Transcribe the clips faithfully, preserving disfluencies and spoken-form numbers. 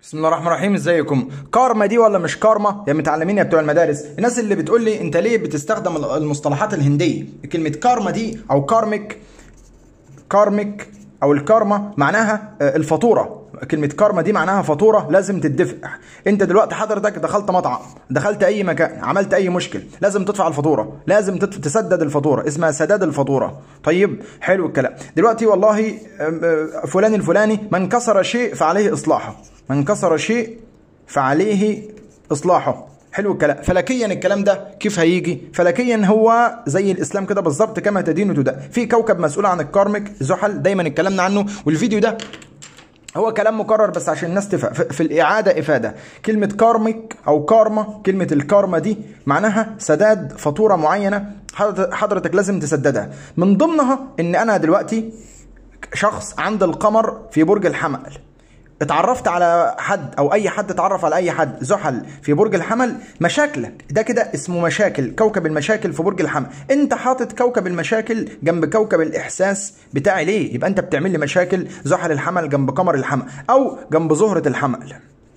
بسم الله الرحمن الرحيم. ازيكم؟ كارما دي ولا مش كارما يا متعلمين يا بتوع المدارس؟ الناس اللي بتقول لي انت ليه بتستخدم المصطلحات الهنديه؟ كلمه كارما دي او كارميك كارميك او الكارما معناها الفاتوره. كلمه كارما دي معناها فاتوره لازم تدفع. انت دلوقتي حضرتك دخلت مطعم، دخلت اي مكان، عملت اي مشكل، لازم تدفع الفاتوره، لازم تسدد الفاتوره، اسمها سداد الفاتوره. طيب حلو الكلام. دلوقتي والله فلان الفلاني من كسر شيء فعليه اصلاحه، من كسر شيء فعليه اصلاحه. حلو الكلام. فلكيا الكلام ده كيف هيجي؟ فلكيا هو زي الاسلام كده بالظبط، كما تدين تدان. في كوكب مسؤول عن الكارميك زحل، دايما اتكلمنا عنه، والفيديو ده هو كلام مكرر بس عشان الناس تفهم في الإعادة إفادة. كلمة كارميك أو كارما، كلمة الكارما دي معناها سداد فاتورة معينة حضرتك لازم تسددها. من ضمنها إن أنا دلوقتي شخص عند القمر في برج الحمل، اتعرفت على حد او اي حد اتعرف على اي حد زحل في برج الحمل، مشاكلك ده كده اسمه مشاكل، كوكب المشاكل في برج الحمل. انت حاطط كوكب المشاكل جنب كوكب الاحساس بتاعي ليه؟ يبقى انت بتعمل لي مشاكل. زحل الحمل جنب قمر الحمل او جنب زهرة الحمل،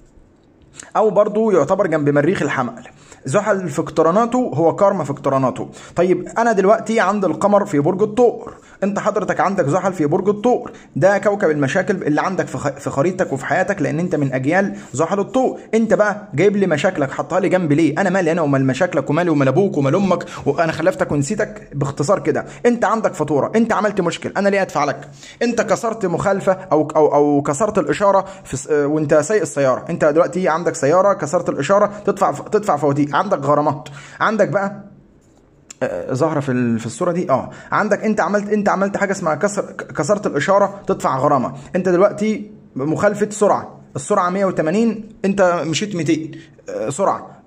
او برضو يعتبر جنب مريخ الحمل. زحل في اقتراناته هو كارما في اقتراناته. طيب انا دلوقتي عند القمر في برج الثور، انت حضرتك عندك زحل في برج الثور، ده كوكب المشاكل اللي عندك في خريطتك وفي حياتك، لان انت من اجيال زحل الثور. انت بقى جايب لي مشاكلك حطها لي جنب ليه؟ انا مالي انا ومال مشاكلك، ومالي ومال ابوك ومال امك، وانا خلفتك ونسيتك. باختصار كده انت عندك فاتوره، انت عملت مشكل، انا ليه ادفع لك؟ انت كسرت مخالفه او او او كسرت الاشاره في وانت سايق السياره. انت دلوقتي عندك سياره كسرت الاشاره، تدفع تدفع فواتير، عندك غرامات. عندك بقى ظاهره في في الصوره دي اه عندك انت عملت انت عملت حاجه اسمها كسر كسرت الاشاره، تدفع غرامه. انت دلوقتي مخالفه سرعه، السرعه مية وتمانين انت مشيت ميتين سرعه،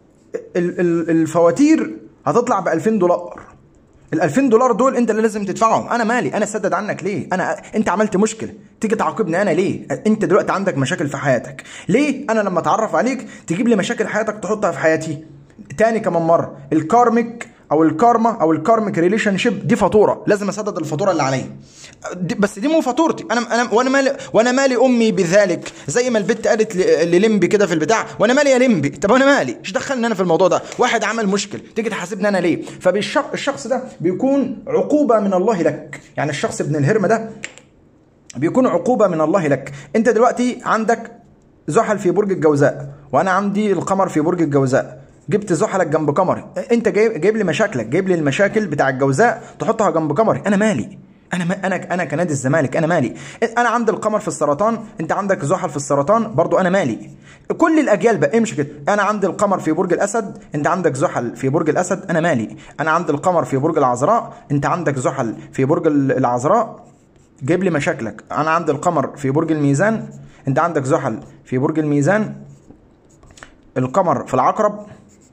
الفواتير هتطلع ب ألفين دولار. ال ألفين دولار دول انت اللي لازم تدفعهم. انا مالي؟ انا اسدد عنك ليه؟ انا انت عملت مشكله تيجي تعاقبني انا ليه؟ انت دلوقتي عندك مشاكل في حياتك ليه؟ انا لما اتعرف عليك تجيب لي مشاكل حياتك تحطها في حياتي تاني كمان مره. الكارميك او الكارما او الكارميك ريليشن شيب دي فاتوره، لازم اسدد الفاتوره اللي عليا. بس دي مو فاتورتي انا انا وانا مالي وانا مالي امي بذلك، زي ما البت قالت للمبي كده في البتاع، وانا مالي يا لمبي؟ طب انا مالي؟ ايش دخلني انا في الموضوع ده؟ واحد عمل مشكل تيجي تحاسبني انا ليه؟ فالشخص ده بيكون عقوبه من الله لك، يعني الشخص ابن الهرم ده بيكون عقوبه من الله لك. انت دلوقتي عندك زحل في برج الجوزاء، وانا عندي القمر في برج الجوزاء، جبت زحلك جنب قمري. انت جايب جايب لي مشاكلك، جايب لي المشاكل بتاع الجوزاء تحطها جنب قمري. انا مالي؟ انا ما انا انا كنادي الزمالك انا مالي؟ انا عند القمر في السرطان، انت عندك زحل في السرطان، برضو انا مالي؟ كل الاجيال بقى امشي كده. انا عند القمر في برج الاسد، انت عندك زحل في برج الاسد، انا مالي؟ انا عند القمر في برج العذراء، انت عندك زحل في برج العذراء، جايب لي مشاكلك. انا عند القمر في برج الميزان، انت عندك زحل في برج الميزان، القمر في العقرب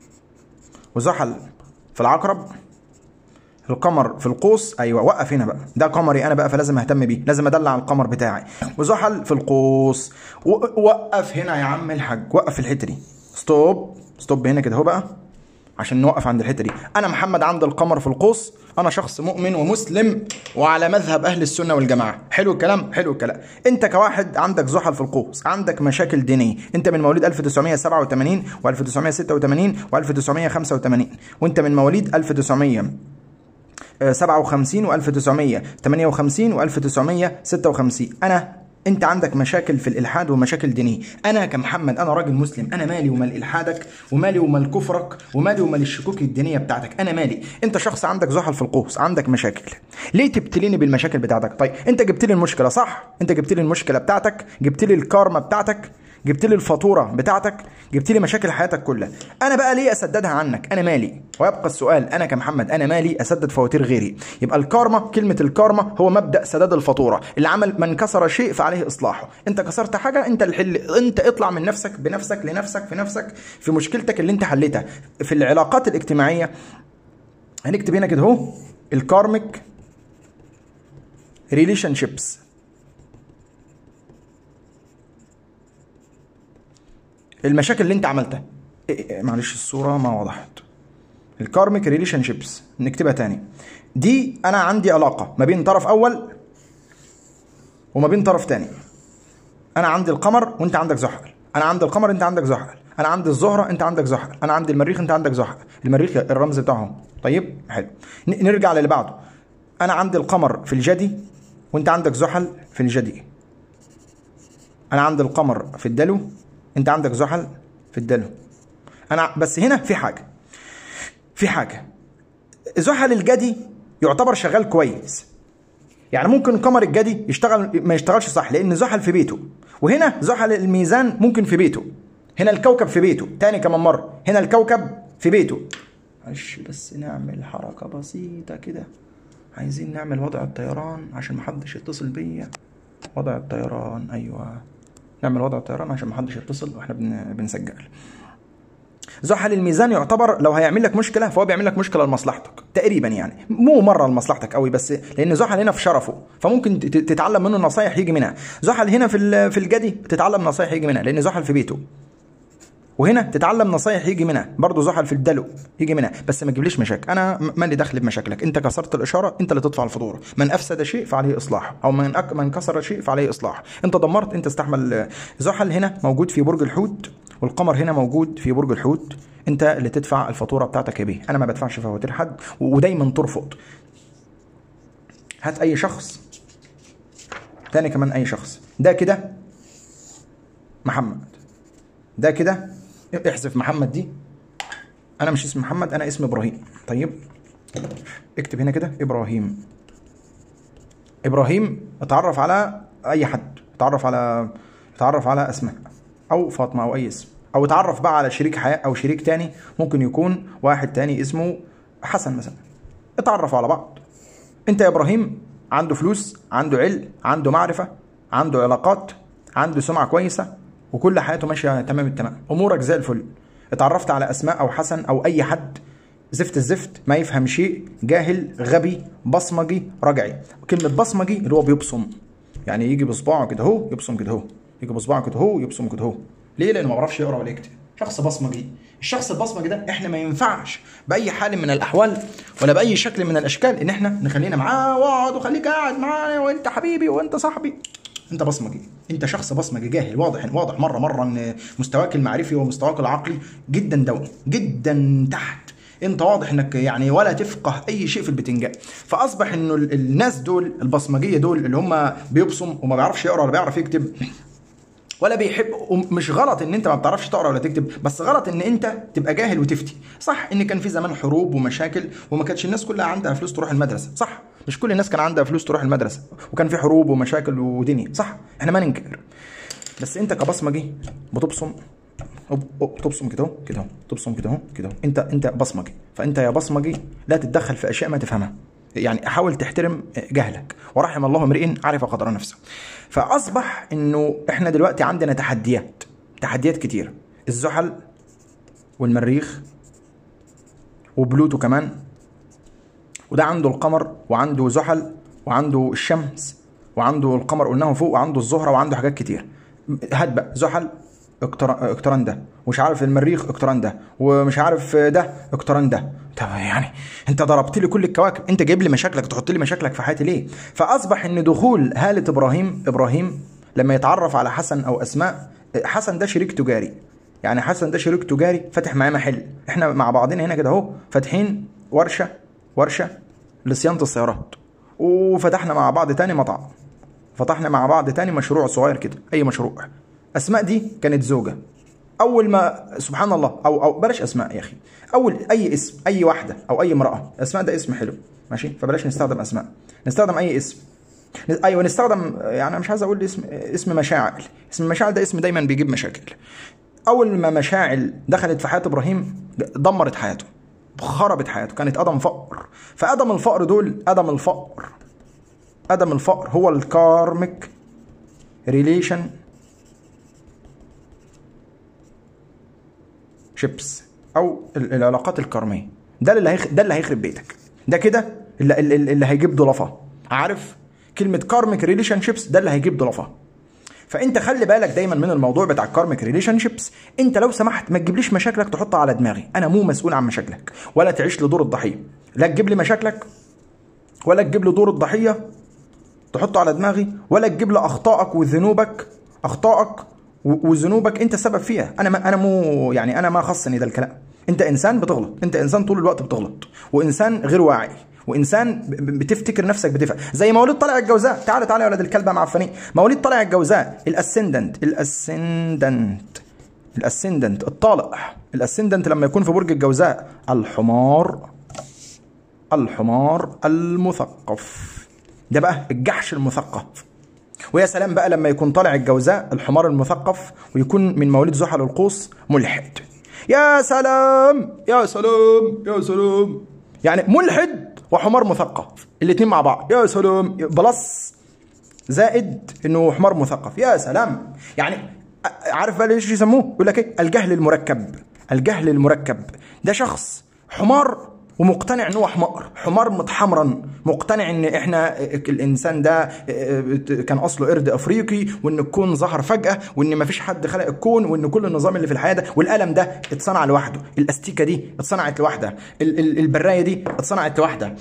وزحل في العقرب، القمر في القوس. ايوه وقف هنا بقى، ده قمري انا بقى فلازم اهتم بيه، لازم ادلع القمر بتاعي. وزحل في القوس. وقف هنا يا عم الحاج، وقف في الحته دي، ستوب ستوب هنا كده اهو بقى عشان نوقف عند الحته دي. انا محمد عند القمر في القوس، انا شخص مؤمن ومسلم وعلى مذهب اهل السنه والجماعه. حلو الكلام حلو الكلام. انت كواحد عندك زحل في القوس، عندك مشاكل دينيه، انت من مواليد ألف وتسعمية سبعة وتمانين وألف وتسعمية ستة وتمانين وألف وتسعمية خمسة وتمانين، وانت من مواليد ألف وتسعمية سبعة وخمسين وألف وتسعمية تمانية وخمسين وألف وتسعمية ستة وخمسين. انا انت عندك مشاكل في الالحاد ومشاكل دينيه. انا كمحمد انا راجل مسلم، انا مالي ومال الحادك، ومالي ومال كفرك، ومالي ومال الشكوك الدينيه بتاعتك، انا مالي؟ انت شخص عندك زحل في القوس، عندك مشاكل، ليه تبتليني بالمشاكل بتاعتك؟ طيب انت جبت لي المشكله صح، انت جبت لي المشكله بتاعتك، جبت لي الكارما بتاعتك، جبت لي الفاتوره بتاعتك، جبت لي مشاكل حياتك كلها. انا بقى ليه اسددها عنك؟ انا مالي؟ ويبقى السؤال انا كمحمد انا مالي اسدد فواتير غيري؟ يبقى الكارما، كلمه الكارما هو مبدا سداد الفاتوره. اللي عمل من كسر شيء فعليه اصلاحه. انت كسرت حاجه، انت الحل، انت اطلع من نفسك بنفسك لنفسك في نفسك في مشكلتك اللي انت حلتها. في العلاقات الاجتماعيه هنكتب هنا كده اهو الكارميك ريليشن شيبس. المشاكل اللي انت عملتها، معلش الصوره ما وضحت. الكارميك ريليشن شيبس نكتبها تاني. دي انا عندي علاقه ما بين طرف اول وما بين طرف تاني. انا عندي القمر وانت عندك زحل، انا عندي القمر انت عندك زحل، انا عندي الزهره انت عندك زحل، انا عندي المريخ انت عندك زحل. المريخ الرمز بتاعهم. طيب حلو، نرجع للي بعده. انا عندي القمر في الجدي وانت عندك زحل في الجدي. انا عندي القمر في الدلو انت عندك زحل في الدلو. انا بس هنا في حاجه في حاجه زحل الجدي يعتبر شغال كويس، يعني ممكن قمر الجدي يشتغل ما يشتغلش صح لان زحل في بيته، وهنا زحل الميزان ممكن في بيته. هنا الكوكب في بيته تاني كمان مره، هنا الكوكب في بيته. معلش بس نعمل حركه بسيطه كده، عايزين نعمل وضع الطيران عشان محدش يتصل بيا. وضع الطيران، ايوه نعمل وضع الطيران عشان محدش يتصل واحنا بن... بنسجل. زحل الميزان يعتبر لو هيعمل لك مشكله فهو بيعمل لك مشكله لمصلحتك تقريبا، يعني مو مره لمصلحتك قوي، بس لان زحل هنا في شرفه فممكن تتعلم منه نصايح يجي منها. زحل هنا في في الجدي تتعلم نصايح يجي منها لان زحل في بيته، وهنا تتعلم نصايح يجي منها برضه. زحل في الدلو يجي منها، بس ما تجيبليش مشاكل، انا مالي دخل بمشاكلك. انت كسرت الاشاره انت اللي تدفع الفاتوره. من افسد شيء فعليه اصلاح، او من أك... من كسر شيء فعليه اصلاح. انت دمرت انت استحمل. زحل هنا موجود في برج الحوت والقمر هنا موجود في برج الحوت، انت اللي تدفع الفاتوره بتاعتك يا بيه. انا ما بدفعش فواتير حد، ودايما ترفض. هات اي شخص تاني كمان، اي شخص. ده كده محمد، ده كده احذف محمد دي، انا مش اسمي محمد انا اسمي ابراهيم. طيب اكتب هنا كده ابراهيم. ابراهيم اتعرف على اي حد، اتعرف على اتعرف على اسماء او فاطمه او اي اسم، او اتعرف بقى على شريك حياه او شريك تاني، ممكن يكون واحد تاني اسمه حسن مثلا. اتعرفوا على بعض. انت يا ابراهيم عنده فلوس، عنده علم، عنده معرفه، عنده علاقات، عنده سمعه كويسه، وكل حياته ماشيه تمام التمام، امورك زي الفل. اتعرفت على اسماء او حسن او اي حد زفت الزفت، ما يفهم شيء، جاهل، غبي، بصمجي، رجعي. كلمه بصمجي اللي هو بيبصم، يعني يجي بصباعه كده اهو يبصم كده اهو، يجي بصباعه كده اهو يبصم كده اهو. ليه؟ لانه ما بيعرفش يقرا ولا يكتب. شخص بصمجي. الشخص البصمجي ده احنا ما ينفعش باي حال من الاحوال ولا باي شكل من الاشكال ان احنا نخلينا معاه واقعد وخليك قاعد معايا وانت حبيبي وانت صاحبي. انت بصمجي، انت شخص بصمجي جاهل. واضح واضح مره مره ان مستواك المعرفي ومستواك العقلي جدا دوني، جدا تحت. انت واضح انك يعني ولا تفقه اي شيء في البتنجان. فاصبح انه الناس دول البصمجيه دول اللي هم بيبصم وما بيعرفش يقرا ولا بيعرف يكتب ولا بيحب. مش غلط ان انت ما بتعرفش تقرا ولا تكتب، بس غلط ان انت تبقى جاهل وتفتي. صح ان كان في زمان حروب ومشاكل وما كانتش الناس كلها عندها فلوس تروح المدرسه، صح، مش كل الناس كان عندها فلوس تروح المدرسه، وكان في حروب ومشاكل ودنيا، صح، احنا ما ننكر. بس انت كبصمجي بتبصم تبصم كده كده تبصم كده كده، انت انت بصمجي. فانت يا بصمجي لا تتدخل في اشياء ما تفهمها، يعني حاول تحترم جهلك، ورحم الله امرئ عرف قدر نفسه. فاصبح انه احنا دلوقتي عندنا تحديات تحديات كتير. الزحل والمريخ وبلوتو كمان، وده عنده القمر وعنده زحل وعنده الشمس وعنده القمر قلناه فوق وعنده الزهره وعنده حاجات كتير. هات بقى زحل اقتران ده، ومش عارف المريخ اقتران ده، ومش عارف ده اقتران ده. طب يعني انت ضربت لي كل الكواكب، انت جايب لي مشاكلك تحط لي مشاكلك في حياتي ليه؟ فاصبح ان دخول هاله ابراهيم ابراهيم لما يتعرف على حسن او اسماء. حسن ده شريك تجاري، يعني حسن ده شريك تجاري فاتح معاه محل. احنا مع بعضنا هنا كده اهو فاتحين ورشه ورشه لصيانه السيارات، وفتحنا مع بعض تاني مطعم، فتحنا مع بعض تاني مشروع صغير كده، اي مشروع. اسماء دي كانت زوجه. اول ما سبحان الله او او بلاش اسماء يا اخي، اول اي اسم، اي واحده او اي امراه. اسماء ده اسم حلو ماشي، فبلاش نستخدم اسماء، نستخدم اي اسم. ايوه نستخدم، يعني مش عايز اقول اسم اسم مشاعل. اسم مشاعل ده اسم دايما بيجيب مشاكل. اول ما مشاعل دخلت في حياه ابراهيم دمرت حياته، خربت حياته، كانت ادم فقر. فادم الفقر دول، ادم الفقر ادم الفقر هو الكارميك ريليشن شيبس او العلاقات الكارميه. ده اللي هيخ... ده اللي هيخرب بيتك، ده كده اللي, اللي, اللي هيجيب ضلفه. عارف كلمه كارميك ريليشن شيبس؟ ده اللي هيجيب ضلفه. فانت خلي بالك دايما من الموضوع بتاع الكارميك ريليشن شيبس. انت لو سمحت ما تجيبليش مشاكلك تحطها على دماغي، انا مو مسؤول عن مشاكلك، ولا تعيش لدور الضحيه. لا تجيب لي مشاكلك ولا تجيب لي دور الضحيه تحطه على دماغي، ولا تجيب لي اخطائك وذنوبك اخطائك وذنوبك انت السبب فيها. انا ما انا مو يعني انا ما خصني ده الكلام. انت انسان بتغلط، انت انسان طول الوقت بتغلط، وانسان غير واعي، وانسان بتفتكر نفسك بتفهم. زي مواليد طالع الجوزاء، تعالى تعالى يا ولد الكلب يا معفنين. مواليد طالع الجوزاء الاسندنت الاسندنت الاسندنت الطالع الاسندنت لما يكون في برج الجوزاء الحمار الحمار المثقف، ده بقى الجحش المثقف. ويا سلام بقى لما يكون طالع الجوزاء الحمار المثقف ويكون من مواليد زحل القوس ملحد. يا سلام يا سلام يا سلام، يعني ملحد وحمار مثقف الاثنين مع بعض، يا سلام، بلس زائد انه حمار مثقف، يا سلام. يعني عارف بقى ليش يسموه؟ يقول لك ايه؟ الجهل المركب. الجهل المركب ده شخص حمار ومقتنع ان هو حمار، حمار متحمرا، مقتنع ان احنا الانسان ده كان اصله قرد افريقي، وان الكون ظهر فجاه، وان مفيش حد خلق الكون، وان كل النظام اللي في الحياه ده، والقلم ده اتصنع لوحده، الاستيكه دي اتصنعت لوحدها، البرايه دي اتصنعت لوحدها،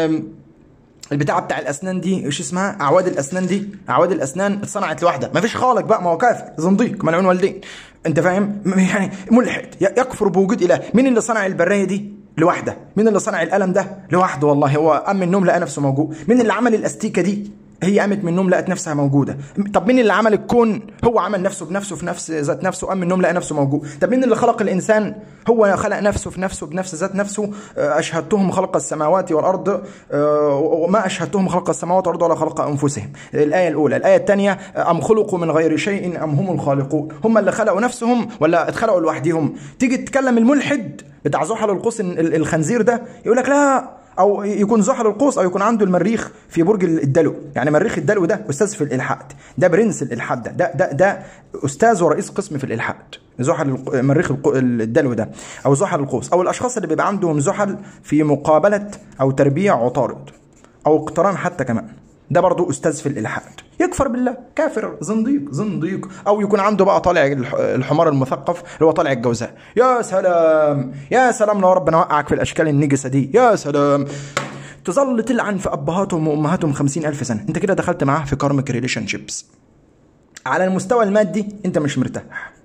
البتاعه بتاع الاسنان دي ايش اسمها؟ اعواد الاسنان دي، اعواد الاسنان اتصنعت لوحدها، مفيش خالق بقى، ما هو كافر زنديق ملعون والدين. انت فاهم؟ يعني ملحد يكفر بوجود اله. مين اللي صنع البرايه دي؟ لوحده. مين اللي صنع القلم ده؟ لوحده والله. هو قام من النوم لقى نفسه موجود. مين اللي عمل الاستيكه دي؟ هي قامت من النوم لقت نفسها موجوده. طب مين اللي عمل الكون؟ هو عمل نفسه بنفسه في نفس ذات نفسه، قام من النوم لقى نفسه موجود. طب مين اللي خلق الانسان؟ هو خلق نفسه في نفسه بنفس ذات نفسه. اشهدتهم خلق السماوات والارض وما اشهدتهم خلق السماوات والارض ولا خلق انفسهم. الايه الاولى. الايه الثانيه ام خلقوا من غير شيء ام هم الخالقون. هم اللي خلقوا نفسهم ولا اتخلقوا لوحدهم؟ تيجي تتكلم الملحد بتاع زحل القوس الخنزير ده يقول لك لا، او يكون زحل القوس او يكون عنده المريخ في برج الدلو. يعني مريخ الدلو ده استاذ في الالحاد، ده برنس الالحاد، ده ده ده, ده استاذ ورئيس قسم في الالحاد. زحل مريخ الدلو ده او زحل القوس، او الاشخاص اللي بيبقى عندهم زحل في مقابله او تربيع عطارد او اقتران حتى كمان، ده برضو استاذ في الالحاد، يكفر بالله، كافر زنديق زنديق. او يكون عنده بقى طالع الحمار المثقف اللي هو طالع الجوزاء. يا سلام يا سلام لو ربنا وقعك في الاشكال النجسه دي، يا سلام. تظل تلعن في ابهاتهم وامهاتهم خمسين الف سنه، انت كده دخلت معاه في كارميك ريليشن شيبس. على المستوى المادي انت مش مرتاح،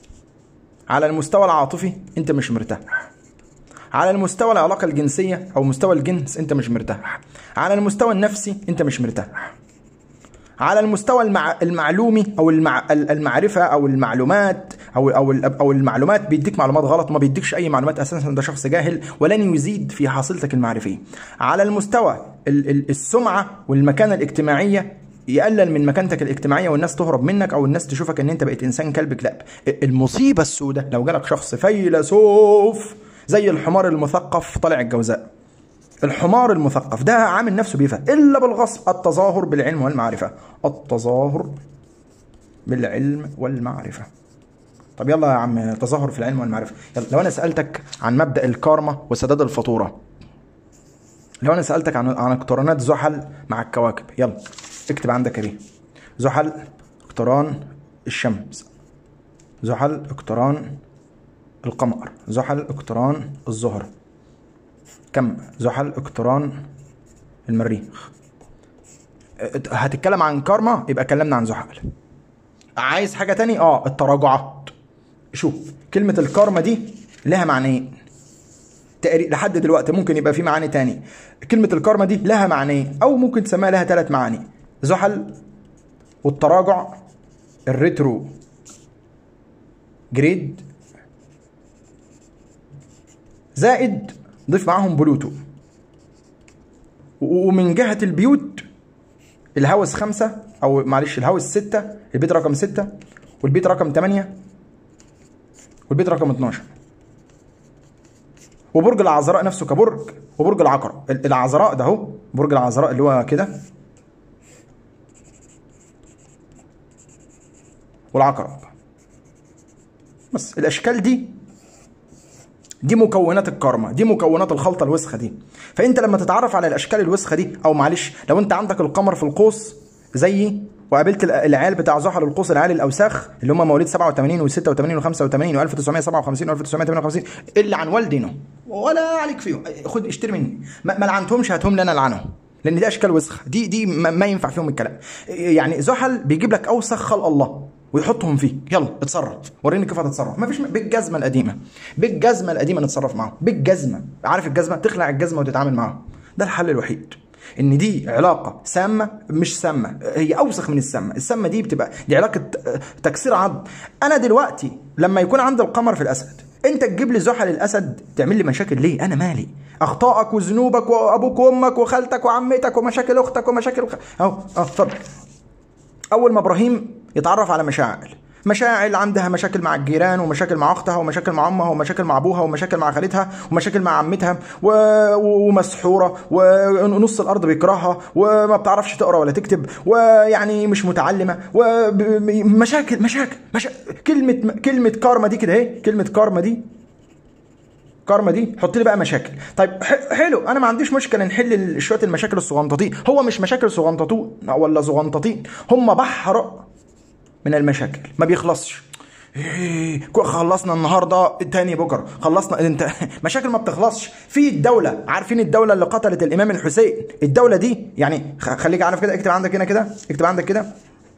على المستوى العاطفي انت مش مرتاح، على المستوى العلاقة الجنسية أو مستوى الجنس أنت مش مرتاح، على المستوى النفسي أنت مش مرتاح، على المستوى المع... المعلومي أو المع... المعرفة أو المعلومات أو أو أو المعلومات بيديك معلومات غلط، ما بيديكش أي معلومات أساسا، ده شخص جاهل ولن يزيد في حاصيلتك المعرفية. على المستوى السمعة والمكانة الاجتماعية يقلل من مكانتك الاجتماعيه والناس تهرب منك او الناس تشوفك ان انت بقيت انسان كلب كلاب. المصيبه السوداء لو جالك شخص فيلسوف زي الحمار المثقف طالع الجوزاء. الحمار المثقف ده عامل نفسه بيفهم الا بالغصب. التظاهر بالعلم والمعرفه، التظاهر بالعلم والمعرفه. طب يلا يا عم، تظاهر في العلم والمعرفه. يلا لو انا سالتك عن مبدا الكارما وسداد الفاتوره، لو انا سالتك عن عن اقترانات زحل مع الكواكب، يلا اكتب عندك ايه؟ زحل اقتران الشمس، زحل اقتران القمر، زحل اقتران الزهر، كم زحل اقتران المريخ. هتتكلم عن كارما يبقى اتكلمنا عن زحل. عايز حاجه تاني؟ اه التراجعات. شوف كلمه الكارما دي لها معنيين لحد دلوقتي، ممكن يبقى في معاني تاني. كلمه الكارما دي لها معنيين او ممكن تسميها لها ثلاث معاني: زحل والتراجع، الريترو جريد، زائد ضيف معاهم بلوتو. ومن جهة البيوت الهوس خمسة أو معلش الهوس ستة، البيت رقم ستة والبيت رقم ثمانية والبيت رقم اتناشر، وبرج العذراء نفسه كبرج، وبرج العقرب. العذراء ده اهو برج العذراء اللي هو كده، والعقرب. بس الأشكال دي دي مكونات الكارما، دي مكونات الخلطه الوسخه دي. فانت لما تتعرف على الاشكال الوسخه دي، او معلش لو انت عندك القمر في القوس زيي وقابلت العيال بتاع زحل القوس، العيال الاوساخ اللي هم مواليد سبعة وثمانين و86 و85 و1957 و1958 اللي عن والدينه ولا عليك فيهم، خد اشتري مني، ما, ما لعنتهمش، هاتهم لي انا لعنهم، لان دي اشكال وسخه، دي دي ما, ما ينفع فيهم الكلام. يعني زحل بيجيب لك اوسخ خلق الله ويحطهم فيه. يلا اتصرف، وريني كيف هتتصرف. مفيش بالجزمه القديمه، بالجزمه القديمه نتصرف معاهم، بالجزمه. عارف الجزمه؟ تخلع الجزمه وتتعامل معاهم. ده الحل الوحيد. ان دي علاقه سامه، مش سامه، هي اوسخ من السامه. السامه دي بتبقى دي علاقه تكسير عظم. انا دلوقتي لما يكون عندي القمر في الاسد، انت تجيب لي زحل الاسد تعمل لي مشاكل ليه؟ انا مالي؟ اخطائك وذنوبك وابوك وامك وخالتك وعمتك ومشاكل اختك ومشاكل خ... اهو اه اتفضل. اول ما ابراهيم يتعرف على مشاعل، مشاعل عندها مشاكل مع الجيران، ومشاكل مع اختها، ومشاكل مع امها، ومشاكل مع ابوها، ومشاكل مع خالتها، ومشاكل مع عمتها، و... ومسحوره، ونص الارض بيكرهها، وما بتعرفش تقرا ولا تكتب، ويعني مش متعلمه، ومشاكل مشاكل مشاكل. كلمه كلمه كارما دي كده اهي، كلمه كارما دي كارما دي حط لي بقى مشاكل. طيب حلو، انا ما عنديش مشكله نحل شويه المشاكل الصغنطاطين. هو مش مشاكل صغنطاطون ولا زغنطاطين، هم بحر من المشاكل ما بيخلصش. إيه خلصنا النهارده تاني بكره خلصنا. انت مشاكل ما بتخلصش. في الدوله، عارفين الدوله اللي قتلت الامام الحسين؟ الدوله دي يعني خليك عارف كده، اكتب عندك هنا كده، اكتب عندك كده.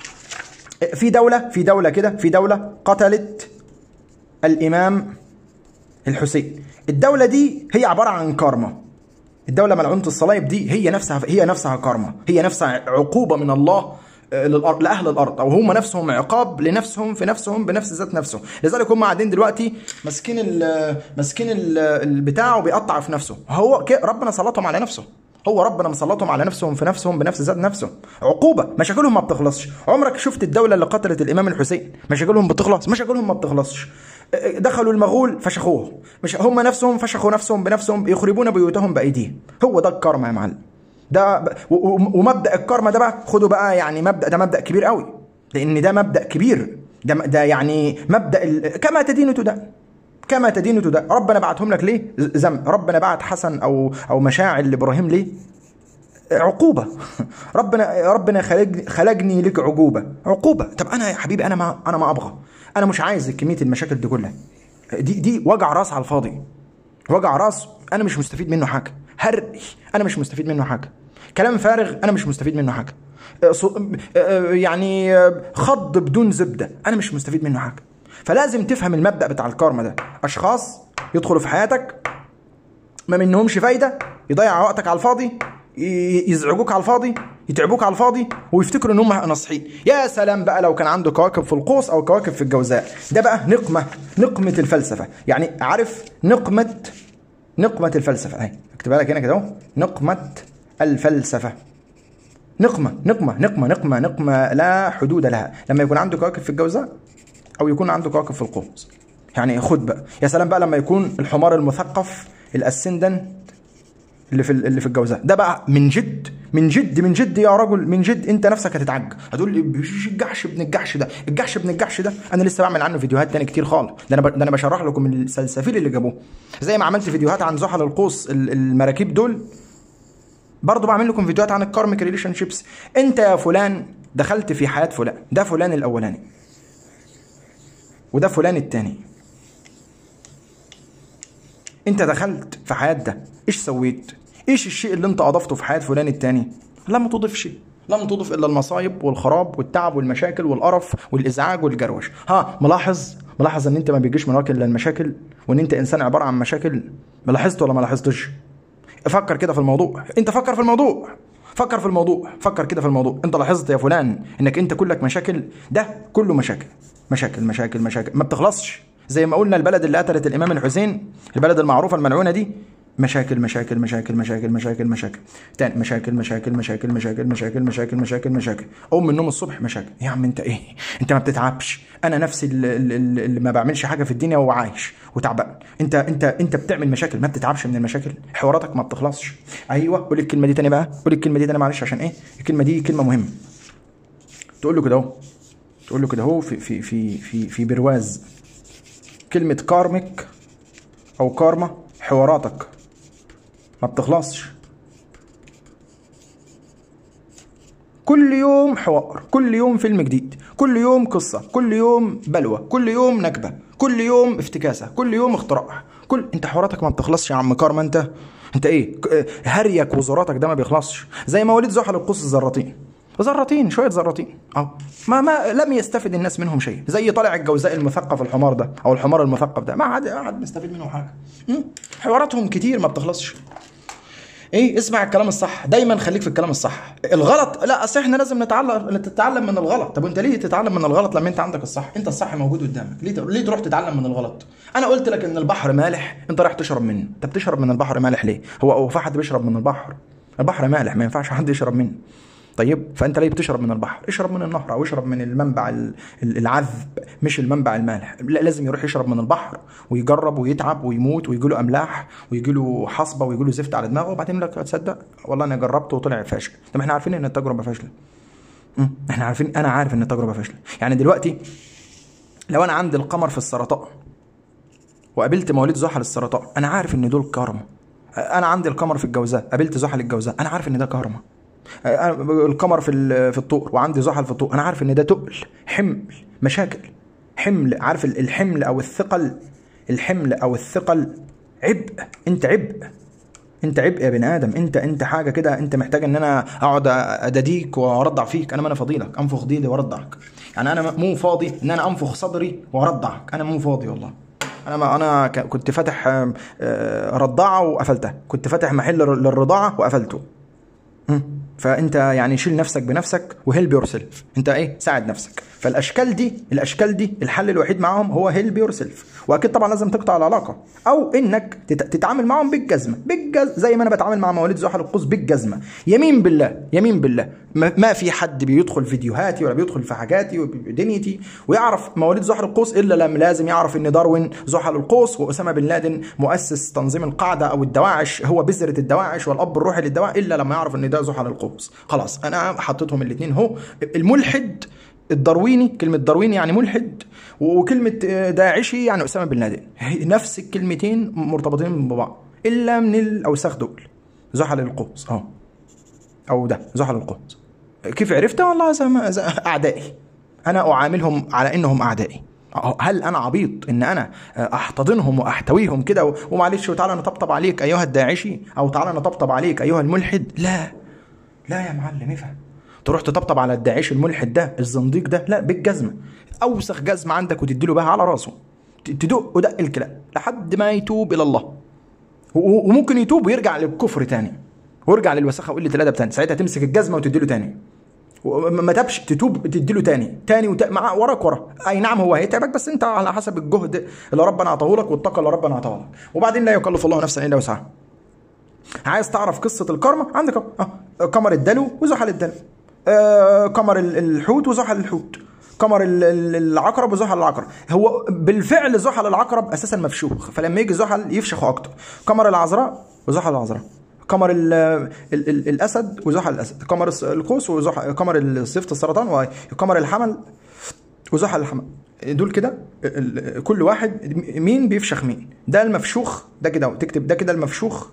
في دوله في دوله كده في دوله قتلت الامام الحسين. الدوله دي هي عباره عن كارما. الدوله ملعونه الصلايب دي هي نفسها هي نفسها كارما، هي نفسها عقوبه من الله للأرض، لأهل الأرض، أو هم نفسهم عقاب لنفسهم في نفسهم بنفس ذات نفسه. لذلك هم قاعدين دلوقتي ماسكين ال ماسكين البتاع وبيقطع في نفسه. هو ربنا سلطهم على نفسه، هو ربنا مسلطهم على نفسهم في نفسهم بنفس ذات نفسه. عقوبة، مشاكلهم ما بتخلصش. عمرك شفت الدولة اللي قتلت الإمام الحسين مشاكلهم بتخلص؟ مشاكلهم ما بتخلصش. دخلوا المغول فشخوه، مش هم نفسهم فشخوا نفسهم بنفسهم، يخربون بيوتهم بأيديهم. هو ده الكرم يا معلم. ده ومبدأ الكرم ده بقى خدوا بقى، يعني مبدأ ده مبدأ كبير قوي، لأن ده مبدأ كبير. ده ده يعني مبدأ ال... كما تدين تدان، كما تدين تدان. ربنا بعتهم لك ليه؟ ذنب. ربنا بعت حسن او او مشاعل لابراهيم ليه؟ عقوبة. ربنا ربنا خلق خلقني لك عقوبة، عقوبة. طب انا يا حبيبي انا ما انا ما ابغى، انا مش عايز كمية المشاكل دي كلها. دي دي وجع راس على الفاضي، وجع راس انا مش مستفيد منه حاجة، هري انا مش مستفيد منه حاجة، كلام فارغ انا مش مستفيد منه حاجة، يعني خض بدون زبدة انا مش مستفيد منه حاجة. فلازم تفهم المبدأ بتاع الكارما ده. اشخاص يدخلوا في حياتك ما منهمش فايدة، يضيع وقتك على الفاضي، يزعجوك على الفاضي، يتعبوك على الفاضي، ويفتكروا ان هم ناصحين. يا سلام بقى لو كان عنده كواكب في القوس او كواكب في الجوزاء، ده بقى نقمة، نقمة الفلسفة. يعني عارف نقمة نقمة الفلسفة اهي، اكتبها لك هنا كده اهو، نقمة الفلسفة. نقمة نقمة نقمة نقمة نقمة لا حدود لها. لما يكون عنده كواكب في الجوزاء او يكون عنده كواكب في القوس، يعني خد بقى. يا سلام بقى لما يكون الحمار المثقف الاسندن اللي في اللي في الجوزاء، ده بقى من جد من جد من جد يا رجل، من جد انت نفسك هتتعجب، هتقول لي الجحش ابن الجحش ده، الجحش ابن الجحش ده انا لسه بعمل عنه فيديوهات تاني كتير خالص. ده انا ده انا بشرح لكم السلسفيل اللي جابوه، زي ما عملت فيديوهات عن زحل القوس المراكيب دول، برضه بعمل لكم فيديوهات عن الكارميك ريليشن شيبس. انت يا فلان دخلت في حياه فلان، ده فلان الاولاني وده فلان الثاني. انت دخلت في حياه ده، ايش سويت؟ ايش الشيء اللي انت اضفته في حياه فلان الثاني؟ لم تضف شيء، لم تضف الا المصايب والخراب والتعب والمشاكل والقرف والازعاج والجروش. ها ملاحظ ملاحظ ان انت ما بيجيش من وراك الا المشاكل، وان انت انسان عباره عن مشاكل. ملاحظت ولا ما لاحظتش؟ فكر كده في الموضوع، انت فكر في الموضوع، فكر في الموضوع، فكر كده في الموضوع. انت لاحظت يا فلان انك انت كلك مشاكل؟ ده كله مشاكل مشاكل مشاكل مشاكل ما بتخلصش. زي ما قلنا البلد اللي قتلت الامام الحسين، البلد المعروفه الملعونه دي، مشاكل مشاكل مشاكل مشاكل مشاكل مشاكل تاني مشاكل مشاكل مشاكل مشاكل مشاكل مشاكل مشاكل مشاكل. قوم من النوم الصبح مشاكل. يا عم انت ايه؟ انت ما بتتعبش؟ انا نفسي اللي, اللي ما بعملش حاجه في الدنيا وعايش وتعبان. انت انت انت بتعمل مشاكل، ما بتتعبش من المشاكل، حواراتك ما بتخلصش. ايوه قول الكلمه دي تاني بقى، قول الكلمه دي تاني معلش، عشان ايه؟ الكلمه دي كلمه مهمه. تقول له كده اهو، تقول له كده اهو في في في في في برواز كلمه كارميك او كارما، حواراتك ما بتخلصش. كل يوم حوار، كل يوم فيلم جديد، كل يوم قصة، كل يوم بلوى، كل يوم نكبة، كل يوم افتكاسة، كل يوم اختراع. كل انت حواراتك ما بتخلصش يا عم كارما. انت انت ايه؟ هريك وزاراتك ده ما بيخلصش. زي مواليد زحل القوس الزراطين، زراطين، شويه زراطين اهو، ما ما لم يستفد الناس منهم شيء، زي طالع الجوزاء المثقف الحمار ده او الحمار المثقف ده، ما حد ما حد مستفيد منهم حاجه. حواراتهم كتير ما بتخلصش. ايه، اسمع الكلام الصح، دايما خليك في الكلام الصح. الغلط لا، اصل احنا لازم نتعلم تتعلم من الغلط. طب انت ليه تتعلم من الغلط لما انت عندك الصح؟ انت الصح موجود قدامك، ليه ليه تروح تتعلم من الغلط؟ انا قلت لك ان البحر مالح، انت رايح تشرب منه. انت بتشرب من البحر مالح ليه؟ هو هو في حد بيشرب من البحر؟ البحر مالح، ما ينفعش حد يشرب منه. طيب فانت ليه بتشرب من البحر؟ اشرب من النهر او اشرب من المنبع العذب، مش المنبع المالح. لا، لازم يروح يشرب من البحر ويجرب ويتعب ويموت ويجي له املاح ويجي له حصبه ويجي له زفت على دماغه، وبعدين لك تصدق والله انا جربت وطلع فاشل. طب احنا عارفين ان التجربه فاشله. احنا عارفين، انا عارف ان التجربه فاشله. يعني دلوقتي لو انا عندي القمر في السرطان وقابلت مواليد زحل السرطان، انا عارف ان دول كارما. انا عندي القمر في الجوزاء، قابلت زحل الجوزاء، انا عارف ان ده كارما. القمر في في الطور وعندي زحل في الطور، انا عارف ان ده تقل، حمل، مشاكل، حمل. عارف الحمل او الثقل، الحمل او الثقل عبء. انت عبء، انت عبء يا بني ادم. انت انت حاجه كده، انت محتاج ان انا اقعد اداديك وارضع فيك. انا ما انا فاضيلك انفخ ديلي وارضعك. يعني انا مو فاضي ان انا انفخ صدري وارضعك، انا مو فاضي والله. انا ما انا كنت فاتح رضاعه وقفلتها، كنت فاتح محل للرضاعه وقفلته. فانت يعني شيل نفسك بنفسك وهيلب يور سيلف. انت ايه، ساعد نفسك. فالاشكال دي الاشكال دي الحل الوحيد معاهم هو هيلب يور سيلف. واكيد طبعا لازم تقطع العلاقه او انك تتعامل معاهم بالجزمه، بالجز زي ما انا بتعامل مع مواليد زحل القوس بالجزمه. يمين بالله، يمين بالله ما في حد بيدخل فيديوهاتي ولا بيدخل في حاجاتي ودنيتي ويعرف مواليد زحل القوس الا لما لازم يعرف ان داروين زحل القوس واسامه بن لادن مؤسس تنظيم القاعده او الدواعش، هو بذره الدواعش والاب الروحي للدواعش، الا لما يعرف ان ده زحل القوس. خلاص انا حطيتهم الاثنين. هو الملحد الدرويني، كلمه درويني يعني ملحد، وكلمه داعشي يعني اسامه بن لادن، نفس الكلمتين مرتبطين ببعض الا من الاوساخ دول. زحل القوس اهو، او ده زحل القوس. كيف عرفت؟ والله زي اعدائي، انا اعاملهم على انهم اعدائي. هل انا عبيط ان انا احتضنهم واحتويهم كده ومعلش وتعالى نطبطب عليك ايها الداعشي او تعالى نطبطب عليك ايها الملحد؟ لا لا يا معلم، افهم. تروح تطبطب على الداعشي الملحد ده الزنديق ده؟ لا، بالجزمه، اوسخ جزمه عندك وتديله بها على راسه، تدق ودق الكلام لحد ما يتوب الى الله. وممكن يتوب ويرجع للكفر تاني ويرجع للوساخه وقله الادب تاني، ساعتها تمسك الجزمه وتديله تاني. ما تبش تتوب تديله تاني تاني وت... مع وراك ورا. اي نعم هو هيتعبك، بس انت على حسب الجهد اللي ربنا عطاه لك والطاقه اللي ربنا عطاها لك. وبعدين لا يكلف الله نفسا الا وسعها. عايز تعرف قصه الكرمه؟ عندك اه قمر الدلو وزحل الدلو، آه قمر الحوت وزحل الحوت، قمر العقرب وزحل العقرب. هو بالفعل زحل العقرب اساسا مفشوخ، فلما يجي زحل يفشخه اكتر. قمر العذراء وزحل العذراء، قمر ال ال ال الاسد وزحل الاسد، قمر القوس وزحل، قمر صفة السرطان وقمر الحمل وزحل الحمل. دول كده كل واحد مين بيفشخ مين. ده المفشوخ ده كده، تكتب ده كده المفشوخ،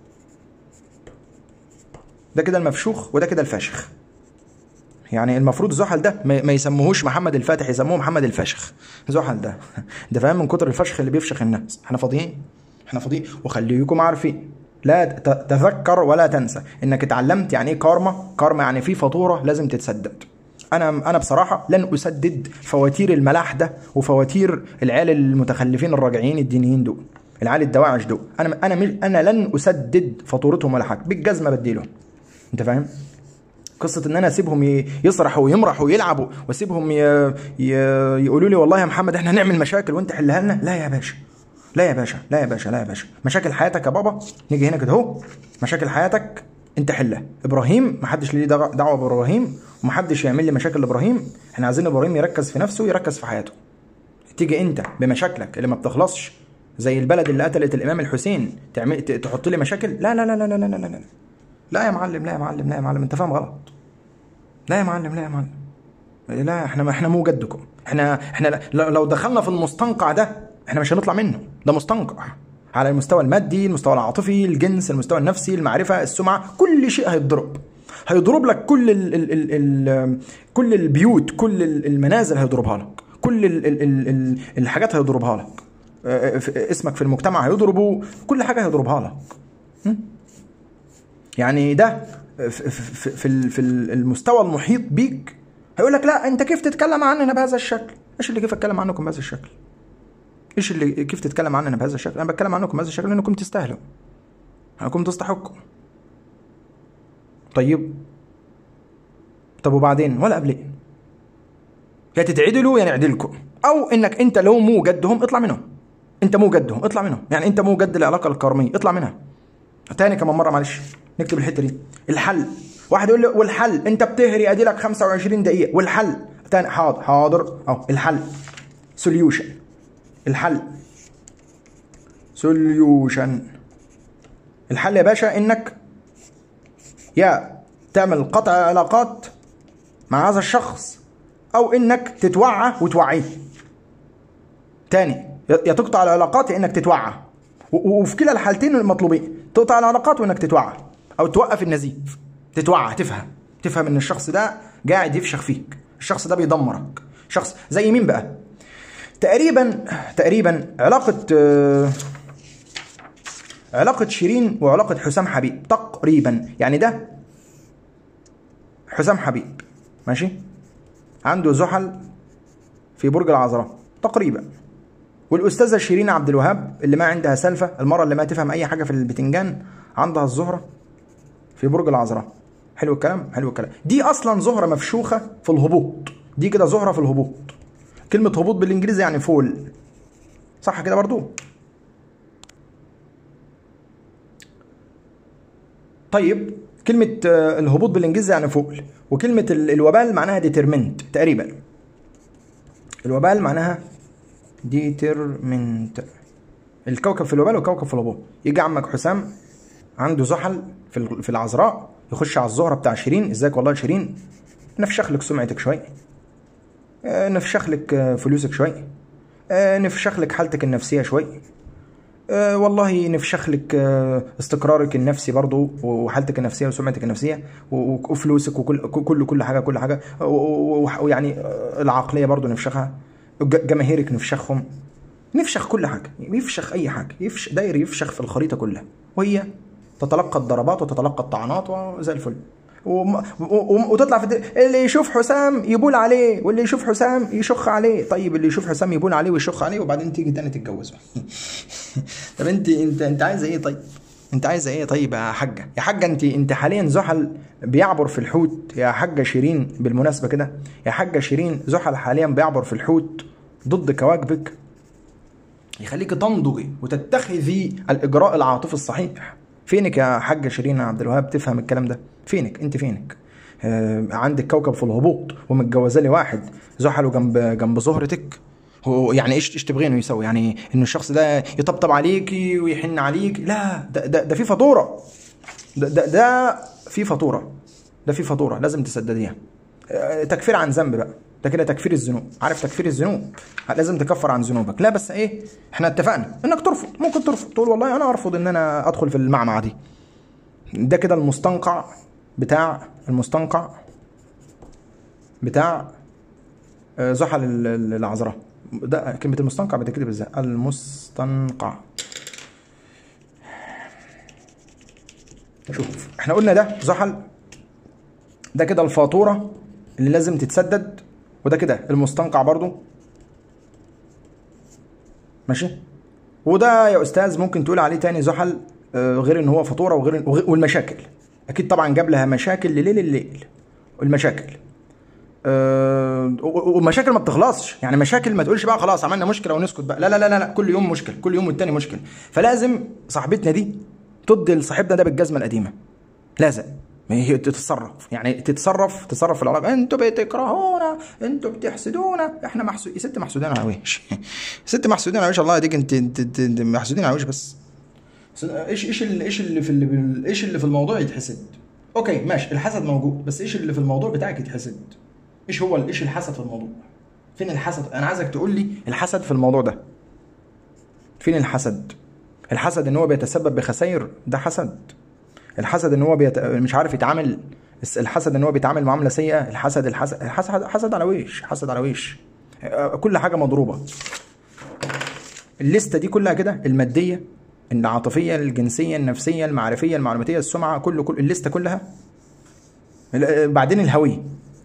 ده كده المفشوخ وده كده الفاشخ. يعني المفروض زحل ده ما يسموهوش محمد الفاتح، يسموه محمد الفاشخ. زحل ده ده فاهم من كتر الفشخ اللي بيفشخ الناس. احنا فاضيين، احنا فاضيين. وخليكم عارفين، لا تذكر ولا تنسى انك اتعلمت يعني ايه كارما. كارما يعني في فاتوره لازم تتسدد. انا انا بصراحه لن اسدد فواتير الملاح ده وفواتير العيال المتخلفين الراجعين الدينيين دول، العيال الدواعش دول. انا انا مش انا لن اسدد فاتورتهم ولا حاجه، بالجزمه بديلهم. انت فاهم؟ قصه ان انا اسيبهم يسرحوا ويمرحوا ويلعبوا واسيبهم ي... ي... يقولوا لي والله يا محمد احنا هنعمل مشاكل وانت حلها لنا، لا يا باشا، لا يا باشا، لا يا باشا، لا يا باشا. مشاكل حياتك يا بابا، نيجي هنا كده اهو، مشاكل حياتك انت حلها. ابراهيم محدش ليه دعوه بابراهيم ومحدش يعمل لي مشاكل لابراهيم. احنا عايزين ابراهيم يركز في نفسه ويركز في حياته. تيجي انت بمشاكلك اللي ما بتخلصش زي البلد اللي قتلت الامام الحسين تعمل تحط لي مشاكل؟ لا لا لا لا لا لا لا لا لا يا معلم، لا يا معلم، لا يا معلم، انت فاهم غلط. لا يا معلم، لا يا معلم، لا. احنا احنا مو جدكم. احنا احنا لو دخلنا في المستنقع ده احنا مش هنطلع منه. ده مستنقع على المستوى المادي، المستوى العاطفي، الجنس، المستوى النفسي، المعرفه، السمعه، كل شيء هيتضرب. هيضرب لك كل ال ال ال ال كل البيوت، كل المنازل هيضربها لك، كل ال ال ال الحاجات هيضربها لك، اسمك في المجتمع هيضربه، كل حاجه هيضربها لك. يعني ده في, في, في, في المستوى المحيط بيك هيقول لك لا انت كيف تتكلم عننا بهذا الشكل؟ ايش اللي كيف اتكلم عنكم بهذا الشكل؟ ايش اللي كيف تتكلم عننا بهذا الشكل؟ انا بتكلم عنكم بهذا الشكل لانكم تستاهلوا، انكم تستحقوا. طيب طب وبعدين؟ ولا قبلين، يا تتعدلوا يا نعدلكم، او انك انت لو مو جدهم اطلع منهم، انت مو جدهم اطلع منهم، يعني انت مو جد العلاقه الكرميه اطلع منها. تاني كمان مره معلش نكتب الحته دي. الحل، واحد يقول لي والحل انت بتهري ادي لك خمسة وعشرين دقيقه والحل. تاني حاضر حاضر اهو الحل سوليوشن، الحل سوليوشن. الحل يا باشا انك يا تعمل قطع علاقات مع هذا الشخص او انك تتوعى وتوعيه. تاني، يا تقطع العلاقات يا انك تتوعى، وفي كلا الحالتين المطلوبين، تقطع العلاقات وانك تتوعى او توقف النزيف. تتوعى، تفهم تفهم ان الشخص ده قاعد يفشخ فيك، الشخص ده بيدمرك. شخص زي مين بقى؟ تقريبا تقريبا علاقة آه علاقة شيرين وعلاقة حسام حبيب تقريبا. يعني ده حسام حبيب ماشي، عنده زحل في برج العذراء تقريبا، والاستاذه شيرين عبد الوهاب اللي ما عندها سلفه، المره اللي ما تفهم اي حاجه في البتنجان، عندها الزهره في برج العذراء. حلو الكلام، حلو الكلام. دي اصلا زهره مفشوخه في الهبوط، دي كده زهره في الهبوط. كلمه هبوط بالانجليزي يعني فول، صح كده برضو؟ طيب كلمه الهبوط بالانجليزي يعني فول، وكلمه الوبال معناها ديترمنت تقريبا. الوبال معناها ديترمنت، الكوكب في الوبال وكوكب في الهبوط. يجي عمك حسام عنده زحل في في العذراء، يخش على الزهره بتاع شيرين، ازيك والله شيرين، نفشخ لك سمعتك شويه، نفشخ لك فلوسك شويه، نفشخ لك حالتك النفسيه شويه، والله نفشخ لك استقرارك النفسي برضو وحالتك النفسيه وسمعتك النفسيه وفلوسك وكل كل كل حاجه كل حاجه، ويعني العقليه برضو نفشخها، جماهيرك نفشخهم، نفشخ كل حاجه، يفشخ اي حاجه، يفشخ داير يفشخ في الخريطه كلها، وهي تتلقى الضربات وتتلقى الطعنات وزي الفل، وتطلع في الدل... اللي يشوف حسام يبول عليه، واللي يشوف حسام يشخ عليه. طيب اللي يشوف حسام يبول عليه ويشخ عليه وبعدين تيجي تاني تتجوزه. طب انت انت انت عايزه ايه؟ طيب انت عايزه ايه؟ طيب يا حاجه، يا حاجه انت انت حاليا زحل بيعبر في الحوت يا حاجه شيرين، بالمناسبه كده يا حاجه شيرين، زحل حاليا بيعبر في الحوت ضد كواكبك، يخليك تنضجي وتتخذي الاجراء العاطفي الصحيح. فينك يا حاجه شيرين عبد الوهاب تفهم الكلام ده؟ فينك انت؟ فينك؟ آه عندك كوكب في الهبوط ومتجوزه لي واحد زحله جنب جنب زهرتك، هو يعني ايش ايش تبغينه يسوي؟ يعني ان الشخص ده يطبطب عليكي ويحن عليك؟ لا، ده ده, ده في فاتوره، ده, ده ده في فاتوره، ده في فاتوره لازم تسدديها. آه تكفير عن ذنب بقى، ده كده تكفير الذنوب. عارف تكفير الذنوب؟ لازم تكفر عن ذنوبك. لا بس ايه، احنا اتفقنا انك ترفض، ممكن ترفض تقول والله انا ارفض ان انا ادخل في المعمعه دي. ده كده المستنقع بتاع المستنقع بتاع زحل العذراء. ده كلمه المستنقع بتكتب ازاي؟ المستنقع. شوف احنا قلنا ده زحل، ده كده الفاتوره اللي لازم تتسدد، وده كده المستنقع برضو ماشي. وده يا استاذ ممكن تقول عليه تاني زحل، غير ان هو فاتوره وغير والمشاكل اكيد طبعا جاب لها مشاكل لليل الليل، والمشاكل أه والمشاكل ما بتخلصش، يعني مشاكل ما تقولش بقى خلاص عملنا مشكله ونسكت بقى، لا لا لا لا، كل يوم مشكله، كل يوم والتاني مشكله. فلازم صاحبتنا دي تدي لصاحبنا ده بالجزمه القديمه، لازم هي تتصرف، يعني تتصرف تتصرف في العلاقه. انتوا بتكرهونا، انتوا بتحسدونا، احنا محسود يا ست، محسودين على وش ست محسودين على وش، الله يديك انت انت محسودين على وش. بس ايش ايش اللي ايش اللي في اللي ايش اللي في الموضوع يتحسد؟ اوكي ماشي، الحسد موجود، بس ايش اللي في الموضوع بتاعك يتحسد؟ ايش هو ايش الحسد في الموضوع؟ فين الحسد؟ انا عايزك تقول لي الحسد في الموضوع ده فين الحسد؟ الحسد ان هو بيتسبب بخسائر، ده حسد. الحسد ان هو بيت... مش عارف يتعامل، الحسد ان هو بيتعامل معامله سيئه، الحسد الحسد الحسد حسد على وش، حسد على وش، كل حاجه مضروبه. الليسته دي كلها كده، الماديه، العاطفيه، الجنسيه، النفسيه، المعرفيه، المعلوماتيه، السمعه، كل كل الليسته كلها بعدين الهوية،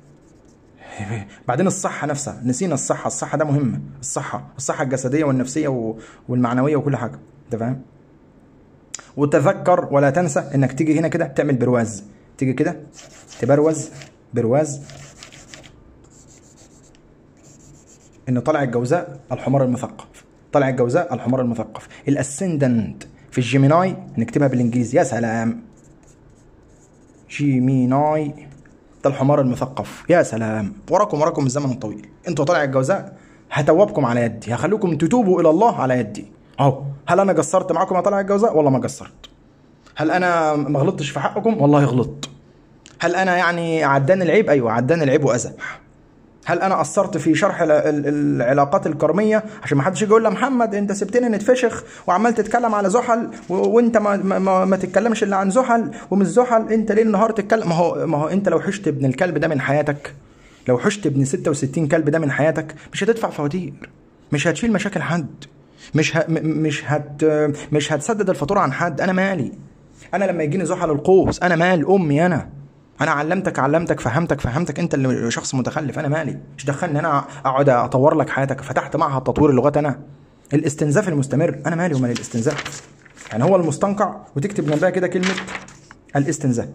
بعدين الصحة نفسها، نسينا الصحة. الصحة ده مهمة، الصحة الصحة الجسدية والنفسية والمعنوية وكل حاجة، انت فاهم؟ وتذكر ولا تنسى انك تيجي هنا كده تعمل برواز، تيجي كده تبروز برواز ان طلع الجوزاء الحمار المثقف، طلع الجوزاء الحمار المثقف. الاسندنت في الجيميناي نكتبها بالانجليزي، يا سلام، جيميناي ده الحمار المثقف، يا سلام. وراكم وراكم الزمن الطويل، انتوا طالع الجوزاء هتوبكم على يدي، هخليكم تتوبوا الى الله على يدي اهو. هل انا قصرت معاكم يا طالع الجوزاء؟ والله ما قصرت. هل انا ما غلطتش في حقكم؟ والله غلطت. هل انا يعني عداني العيب؟ ايوه عداني العيب واذى. هل انا قصرت في شرح العلاقات الكرميه عشان ما حدش يجي يقول لي محمد انت سبتني نتفشخ وعمال تتكلم على زحل وانت ما ما, ما تتكلمش الا عن زحل ومش زحل، انت ليل نهار تتكلم؟ ما هو ما هو انت لو حشت ابن الكلب ده من حياتك، لو حشت ابن ستة وستين كلب ده من حياتك، مش هتدفع فواتير، مش هتشيل مشاكل حد، مش ه... مش هت مش هتسدد الفاتوره عن حد. انا مالي؟ انا لما يجيني زحل القوس انا مال امي؟ انا انا علمتك علمتك فهمتك فهمتك، انت اللي شخص متخلف، انا مالي؟ مش دخلني انا اقعد اطور لك حياتك. فتحت معهد تطوير اللغات انا. الاستنزاف المستمر، انا مالي ومال الاستنزاف؟ يعني هو المستنقع وتكتب جنبها كده كلمه الاستنزاف،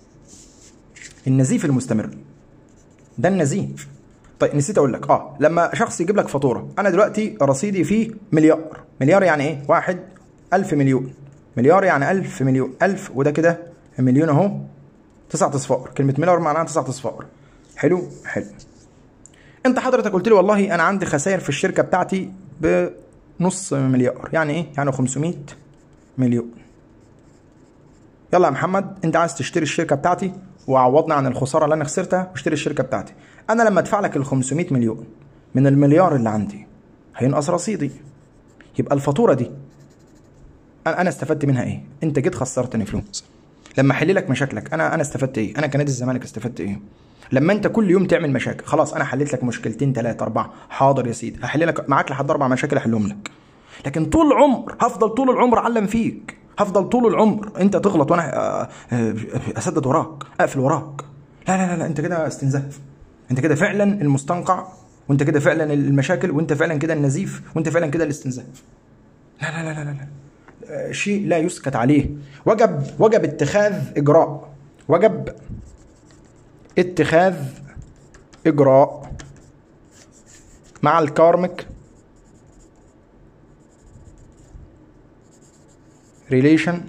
النزيف المستمر ده النزيف. طيب نسيت اقول لك، اه لما شخص يجيب لك فاتوره، انا دلوقتي رصيدي فيه مليار، مليار يعني ايه؟ واحد ألف مليون، مليار يعني ألف مليون، ألف وده كده مليون اهو، تسعة اصفار. كلمة مليار معناها تسعة اصفار. حلو حلو. انت حضرتك قلت لي والله انا عندي خسائر في الشركة بتاعتي بنص مليار، يعني ايه؟ يعني خمسمائة مليون. يلا يا محمد انت عايز تشتري الشركة بتاعتي وعوضنا عن الخسارة اللي انا خسرتها واشتري الشركة بتاعتي. انا لما ادفع لك ال خمسمائة مليون من المليار اللي عندي هينقص رصيدي، يبقى الفاتورة دي انا استفدت منها ايه؟ انت جيت خسرتني فلوس. لما احل لك مشاكلك انا انا استفدت ايه؟ انا كنادي الزمالك استفدت ايه؟ لما انت كل يوم تعمل مشاكل، خلاص انا حليت لك مشكلتين ثلاثه اربعه، حاضر يا سيدي هحل لك معاك لحد اربع مشاكل احلهم لك. لكن طول العمر هفضل طول العمر اعلم فيك، هفضل طول العمر انت تغلط وانا اسدد وراك، اقفل وراك. لا لا لا, لا. انت كده استنزاف، انت كده فعلا المستنقع، وانت كده فعلا المشاكل، وانت فعلا كده النزيف، وانت فعلا كده الاستنزاف. لا لا لا لا لا شيء لا يسكت عليه. وجب وجب اتخاذ إجراء، وجب اتخاذ إجراء مع الكارميك ريليشن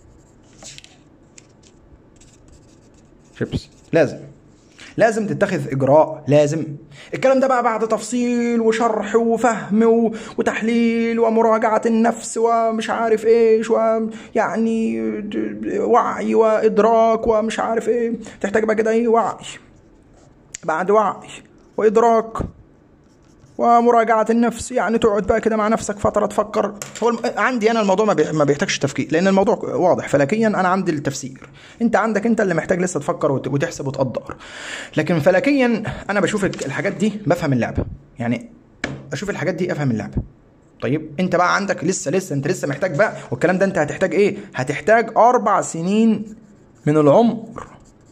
شيبس. لازم لازم تتخذ اجراء، لازم. الكلام ده بقى بعد تفصيل وشرح وفهم وتحليل ومراجعه النفس ومش عارف ايش، ويعني وعي وادراك ومش عارف ايه. تحتاج بقى كده ايه؟ وعي بعد وعي وادراك ومراجعه النفس. يعني تقعد بقى كده مع نفسك فتره تفكر. هو الم... عندي انا الموضوع ما بيحتاجش تفكير، لان الموضوع واضح فلكيا. انا عندي التفسير، انت عندك انت اللي محتاج لسه تفكر وت... وتحسب وتقدر. لكن فلكيا انا بشوف الحاجات دي بفهم اللعبه، يعني اشوف الحاجات دي افهم اللعبه. طيب انت بقى عندك لسه لسه انت لسه محتاج بقى، والكلام ده انت هتحتاج ايه؟ هتحتاج اربع سنين من العمر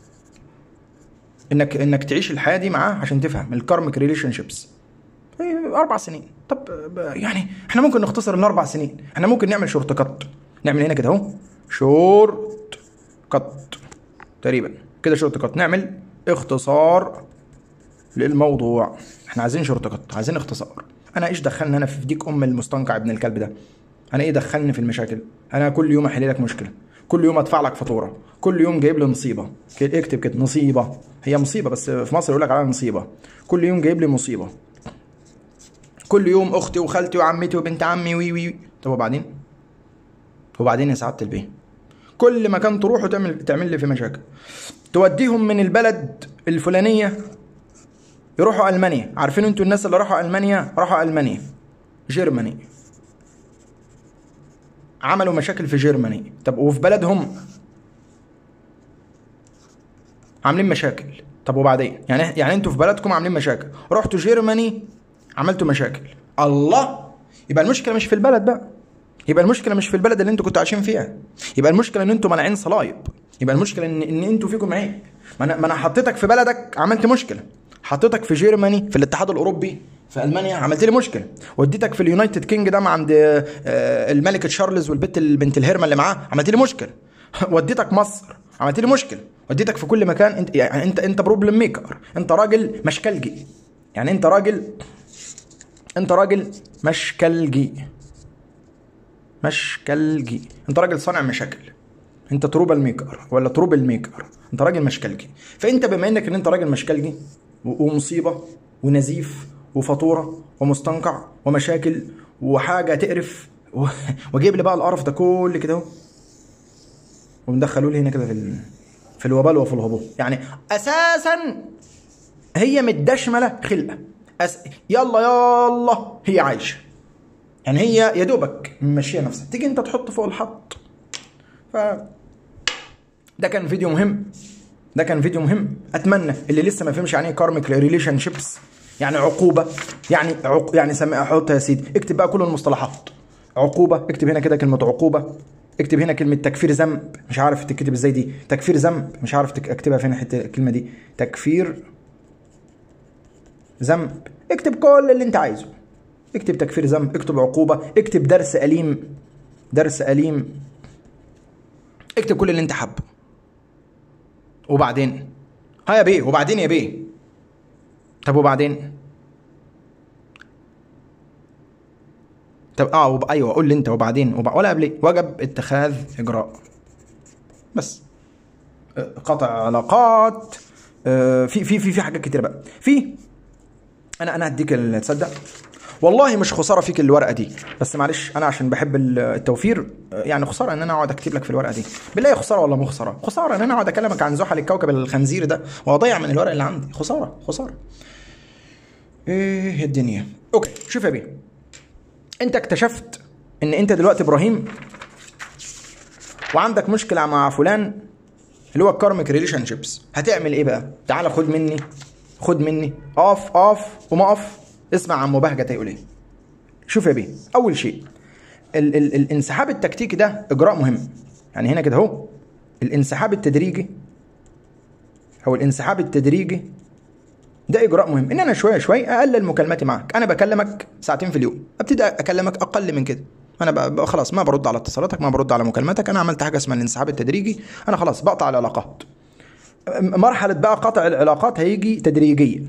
انك انك تعيش الحياه دي معاه عشان تفهم الكارميك ريليشن شيبس. اربع سنين. طب يعني احنا ممكن نختصر الاربع سنين، احنا ممكن نعمل شورت كات، نعمل هنا كده اهو شورت كات تقريبا كده، شورت كات، نعمل اختصار للموضوع. احنا عايزين شورت كات، عايزين اختصار. انا ايش دخلني انا في ديك ام المستنقع ابن الكلب ده؟ انا ايه دخلني في المشاكل؟ انا كل يوم احل لك مشكله، كل يوم ادفع لك فاتوره، كل يوم جايب لي نصيبه. اكتب كده نصيبه، هي مصيبه بس في مصر يقول لك عليها نصيبه. كل يوم جايب لي مصيبه، كل يوم اختي وخالتي وعمتي وبنت عمي وي وي. طب وبعدين؟ وبعدين يا سعاده البيه، كل مكان تروح وتعمل تعمل لي في مشاكل. توديهم من البلد الفلانيه يروحوا المانيا. عارفين انتوا الناس اللي راحوا المانيا؟ راحوا المانيا جيرماني، عملوا مشاكل في جيرماني. طب وفي بلدهم عاملين مشاكل. طب وبعدين؟ يعني يعني انتوا في بلدكم عاملين مشاكل، رحتوا جيرماني عملتوا مشاكل. الله، يبقى المشكله مش في البلد بقى، يبقى المشكله مش في البلد اللي انتوا كنتوا عايشين فيها، يبقى المشكله ان انتوا مانعين صلايب، يبقى المشكله ان ان انتوا فيكم عيب. ما انا ما انا حطيتك في بلدك عملت مشكله، حطيتك في جيرماني في الاتحاد الاوروبي في المانيا عملت لي مشكله، وديتك في اليونايتد كينجدم عند الملكه تشارلز والبنت البنت الهرمه اللي معاه عملت لي مشكله، وديتك مصر عملت لي مشكله، وديتك في كل مكان. انت يعني انت انت بروبلم ميكر، انت راجل مشكلجي، يعني انت راجل انت راجل مشكلجي مشكلجي انت راجل صانع مشاكل، انت تروبل ميكر ولا تروبل ميكر، انت راجل مشكلجي. فانت بما انك ان انت راجل مشكلجي ومصيبه ونزيف وفاتوره ومستنقع ومشاكل وحاجه تقرف و... وجيب لي بقى القرف ده كل كده اهو ومدخلوا لي هنا كده في ال... في الوبال وفي الهبوط. يعني اساسا هي متدشمله خلقه أس... يلا يلا هي عايشه، يعني هي يا دوبك ماشيه نفسها، تيجي انت تحط فوق الحط. ف ده كان فيديو مهم، ده كان فيديو مهم. اتمنى اللي لسه ما فهمش يعني ايه كارميك ريليشن شيبس، يعني عقوبه، يعني عق... يعني سمي احط يا سيدي، اكتب بقى كل المصطلحات. عقوبه، اكتب هنا كده كلمه عقوبه، اكتب هنا كلمه تكفير ذنب، مش عارف تكتب ازاي دي، تكفير ذنب مش عارف تك... اكتبها فين حته الكلمه دي، تكفير ذنب، اكتب كل اللي انت عايزه، اكتب تكفير ذنب، اكتب عقوبه، اكتب درس أليم، درس أليم، اكتب كل اللي انت حابه. وبعدين ها يا بيه، وبعدين يا بيه، طب وبعدين طب اه وب... ايوه قول لي انت وبعدين وب... ولا قبل وجب اتخاذ اجراء، بس قطع علاقات، آه في في في في حاجات كتير بقى. في انا انا هديك تصدق والله مش خساره فيك الورقه دي، بس معلش انا عشان بحب التوفير يعني خساره ان انا اقعد اكتب لك في الورقه دي، بالله خساره ولا مو خساره؟ خساره ان انا اقعد اكلمك عن زحل الكوكب الخنزير ده واضيع من الورق اللي عندي، خساره خساره. ايه الدنيا. اوكي شوف يا بيه، انت اكتشفت ان انت دلوقتي ابراهيم وعندك مشكله مع فلان اللي هو الكارميك ريليشن شيبس، هتعمل ايه بقى؟ تعالى خد مني خد مني اقف اقف وما اقف، اسمع عن مباهجة هيقول ايه. شوف يا بيه، اول شيء ال ال الانسحاب التكتيكي ده اجراء مهم، يعني هنا كده اهو الانسحاب التدريجي او الانسحاب التدريجي ده اجراء مهم، ان انا شويه شويه اقلل مكالماتي معك. انا بكلمك ساعتين في اليوم، ابتدي اكلمك اقل من كده، انا بقى خلاص ما برد على اتصالاتك، ما برد على مكالماتك، انا عملت حاجه اسمها الانسحاب التدريجي، انا خلاص بقطع العلاقات. مرحله بقى قطع العلاقات هيجي تدريجيا،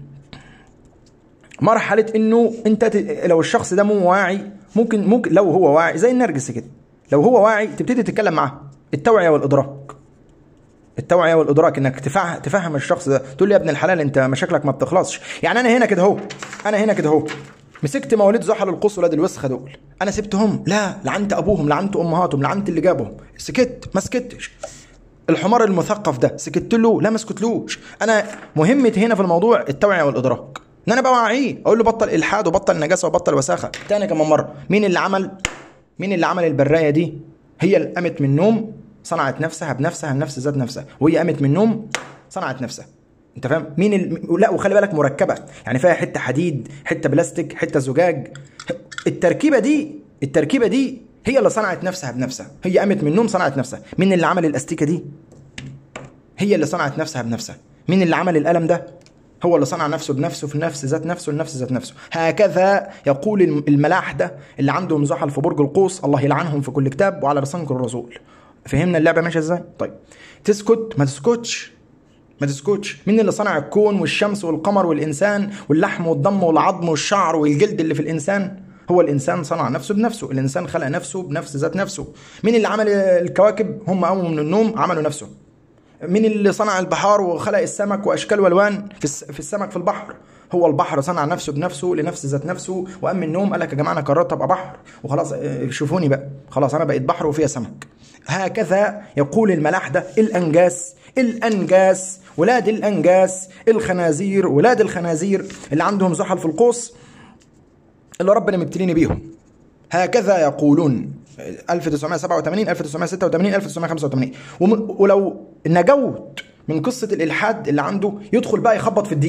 مرحله انه انت ت... لو الشخص ده مو واعي، ممكن ممكن لو هو واعي زي النرجس كده، لو هو واعي تبتدي تتكلم معاه، التوعيه والادراك، التوعيه والادراك، انك تفهم تفهم الشخص ده، تقول له يا ابن الحلال انت مشاكلك ما بتخلصش. يعني انا هنا كده اهو انا هنا كده اهو مسكت مواليد زحل القوس ولاد الوسخه دول، انا سبتهم؟ لا، لعنت ابوهم، لعنت امهاتهم، لعنت اللي جابهم، سكت ما سكتش. الحمار المثقف ده سكت له؟ لا ما سكتلوش. انا مهمتي هنا في الموضوع التوعيه والادراك، ان انا بوعيه، اقول له بطل الحاد وبطل نجاسه وبطل وساخه. تاني كمان مره، مين اللي عمل مين اللي عمل البرايه دي؟ هي اللي قامت من النوم صنعت نفسها بنفسها، النفس ذات نفسها، وهي قامت من النوم صنعت نفسها. انت فاهم مين ال... لا وخلي بالك مركبه، يعني فيها حته حديد، حته بلاستيك، حته زجاج. التركيبه دي التركيبه دي هي اللي صنعت نفسها بنفسها، هي قامت من النوم صنعت نفسها. مين اللي عمل الاستيكه دي؟ هي اللي صنعت نفسها بنفسها. مين اللي عمل القلم ده؟ هو اللي صنع نفسه بنفسه، في النفس ذات نفسه، النفس ذات نفسه. هكذا يقول الملاحده اللي عندهم زحل في برج القوس، الله يلعنهم في كل كتاب وعلى لسان كل رسول. فهمنا اللعبه ماشيه ازاي؟ طيب تسكت؟ ما تسكتش ما تسكتش. مين اللي صنع الكون والشمس والقمر والانسان واللحم والدم والعظم والشعر والجلد اللي في الانسان؟ هو الانسان صنع نفسه بنفسه، الانسان خلق نفسه بنفس ذات نفسه. مين اللي عمل الكواكب؟ هم قاموا من النوم عملوا نفسه. مين اللي صنع البحار وخلق السمك واشكال والوان في السمك في البحر؟ هو البحر صنع نفسه بنفسه لنفس ذات نفسه، وقام من النوم قال لك يا جماعه انا قررت ابقى بحر وخلاص، شوفوني بقى خلاص انا بقيت بحر وفيها سمك. هكذا يقول الملاحده الانجاس الانجاس ولاد الانجاس الخنازير ولاد الخنازير اللي عندهم زحل في القوس اللي ربنا مبتليني بيهم. هكذا يقولون ألف وتسعمائة وسبعة وثمانين ألف وتسعمائة وستة وثمانين ألف وتسعمائة وخمسة وثمانين. ولو نجوت من قصه الالحاد اللي عنده، يدخل بقى يخبط في الدين،